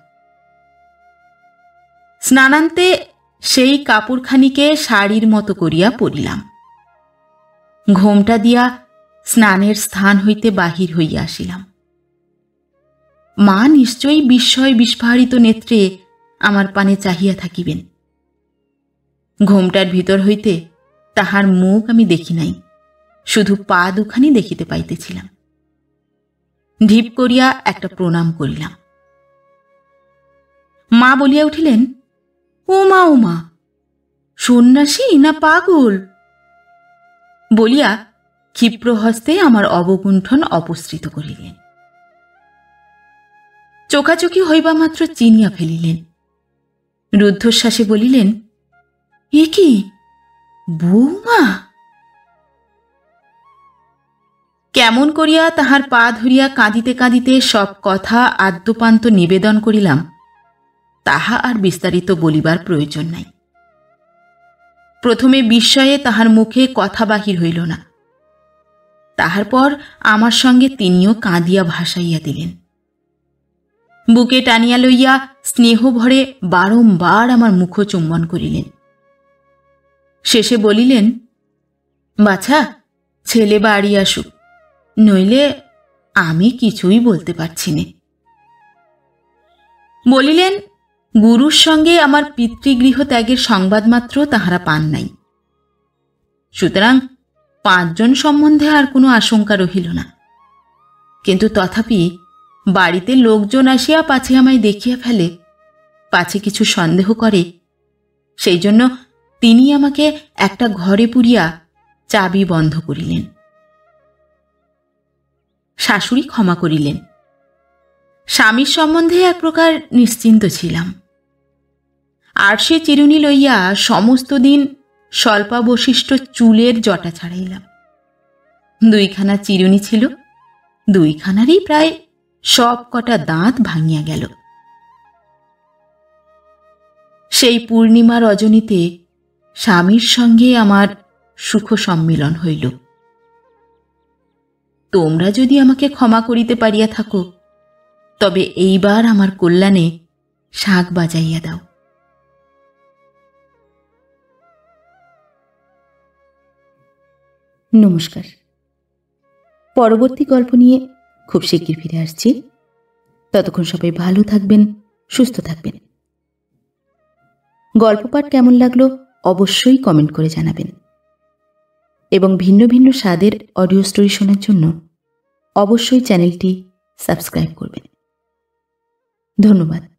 স্নানান্তে সেই কাপড়খানিকে শাড়ির মতো করিয়া পরিলাম। ঘোমটা দিয়া স্নানের স্থান হইতে বাহির হইয়া আসিলাম। মা নিশ্চয়ই বিস্ময় বিস্ফারিত নেত্রে আমার পানে চাহিয়া থাকিবেন। ঘোমটার ভিতর হইতে তাহার মুখ আমি দেখি নাই, শুধু পা দুখানি দেখিতে পাইতেছিলাম। ঢিপ করিয়া একটা প্রণাম করিলাম। মা বলিয়া উঠিলেন, ও মা ও মা, সন্ন্যাসী না পাগল? বলিয়া ক্ষিপ্র হস্তে আমার অবগুণ্ঠন অপসৃত করিলেন। চোখাচোখি হইবা মাত্র চিনিয়া ফেলিলেন। রুদ্ধশ্বাসে বলিলেন, এ কি বৌমা? কেমন করিয়া তাহার পা ধরিয়া কাঁদিতে কাঁদিতে সব কথা আদ্যপান্ত নিবেদন করিলাম, তাহা আর বিস্তারিত বলিবার প্রয়োজন নাই। প্রথমে বিস্ময়ে তাহার মুখে কথা বাহির হইল না, তাহার পর আমার সঙ্গে তিনিও কাঁদিয়া ভাসাইয়া দিলেন। বুকে টানিয়া লইয়া স্নেহ ভরে বারংবার আমার মুখ চুম্বন করিলেন। শেষে বলিলেন, বাছা, ছেলে বাড়ি আসুক, নইলে আমি কিছুই বলতে পারছি নে। বলিলেন, গুরুর সঙ্গে আমার পিতৃগৃহ ত্যাগের সংবাদ মাত্র তাহারা পান নাই, সুতরাং পাঁচজন সম্বন্ধে আর কোনো আশঙ্কা রহিল না। কিন্তু তথাপি বাড়িতে লোকজন আসিয়া পাছে আমায় দেখিয়া ফেলে, পাছে কিছু সন্দেহ করে, সেই জন্য তিনি আমাকে একটা ঘরে পুরিয়া চাবি বন্ধ করিলেন। শাশুড়ি ক্ষমা করিলেন। স্বামীর সম্বন্ধে এক প্রকার নিশ্চিন্ত ছিলাম। আর সে চিরুনি লইয়া সমস্ত দিন স্বল্পাবশিষ্ট চুলের জটা ছাড়াইলাম। দুইখানা চিরুনি ছিল, দুইখানারই প্রায় সব কটা দাঁত ভাঙিয়া গেল। সেই পূর্ণিমা রজনীতে স্বামীর সঙ্গে আমার সুখ সম্মিলন হইল। তোমরা যদি আমাকে ক্ষমা করিতে পারিয়া থাকো, তবে এইবার আমার কল্যাণে শাঁখ বাজাইয়া দাও। নমস্কার। পরবর্তী গল্প নিয়ে খুব শিগগির ফিরে আসছি। ততক্ষণ সবাই ভালো থাকবেন, সুস্থ থাকবেন। গল্প পাঠ কেমন লাগলো অবশ্যই কমেন্ট করে জানাবেন, এবং ভিন্ন ভিন্ন স্বাদের অডিও স্টোরি শোনার জন্য অবশ্যই চ্যানেলটি সাবস্ক্রাইব করবেন। ধন্যবাদ।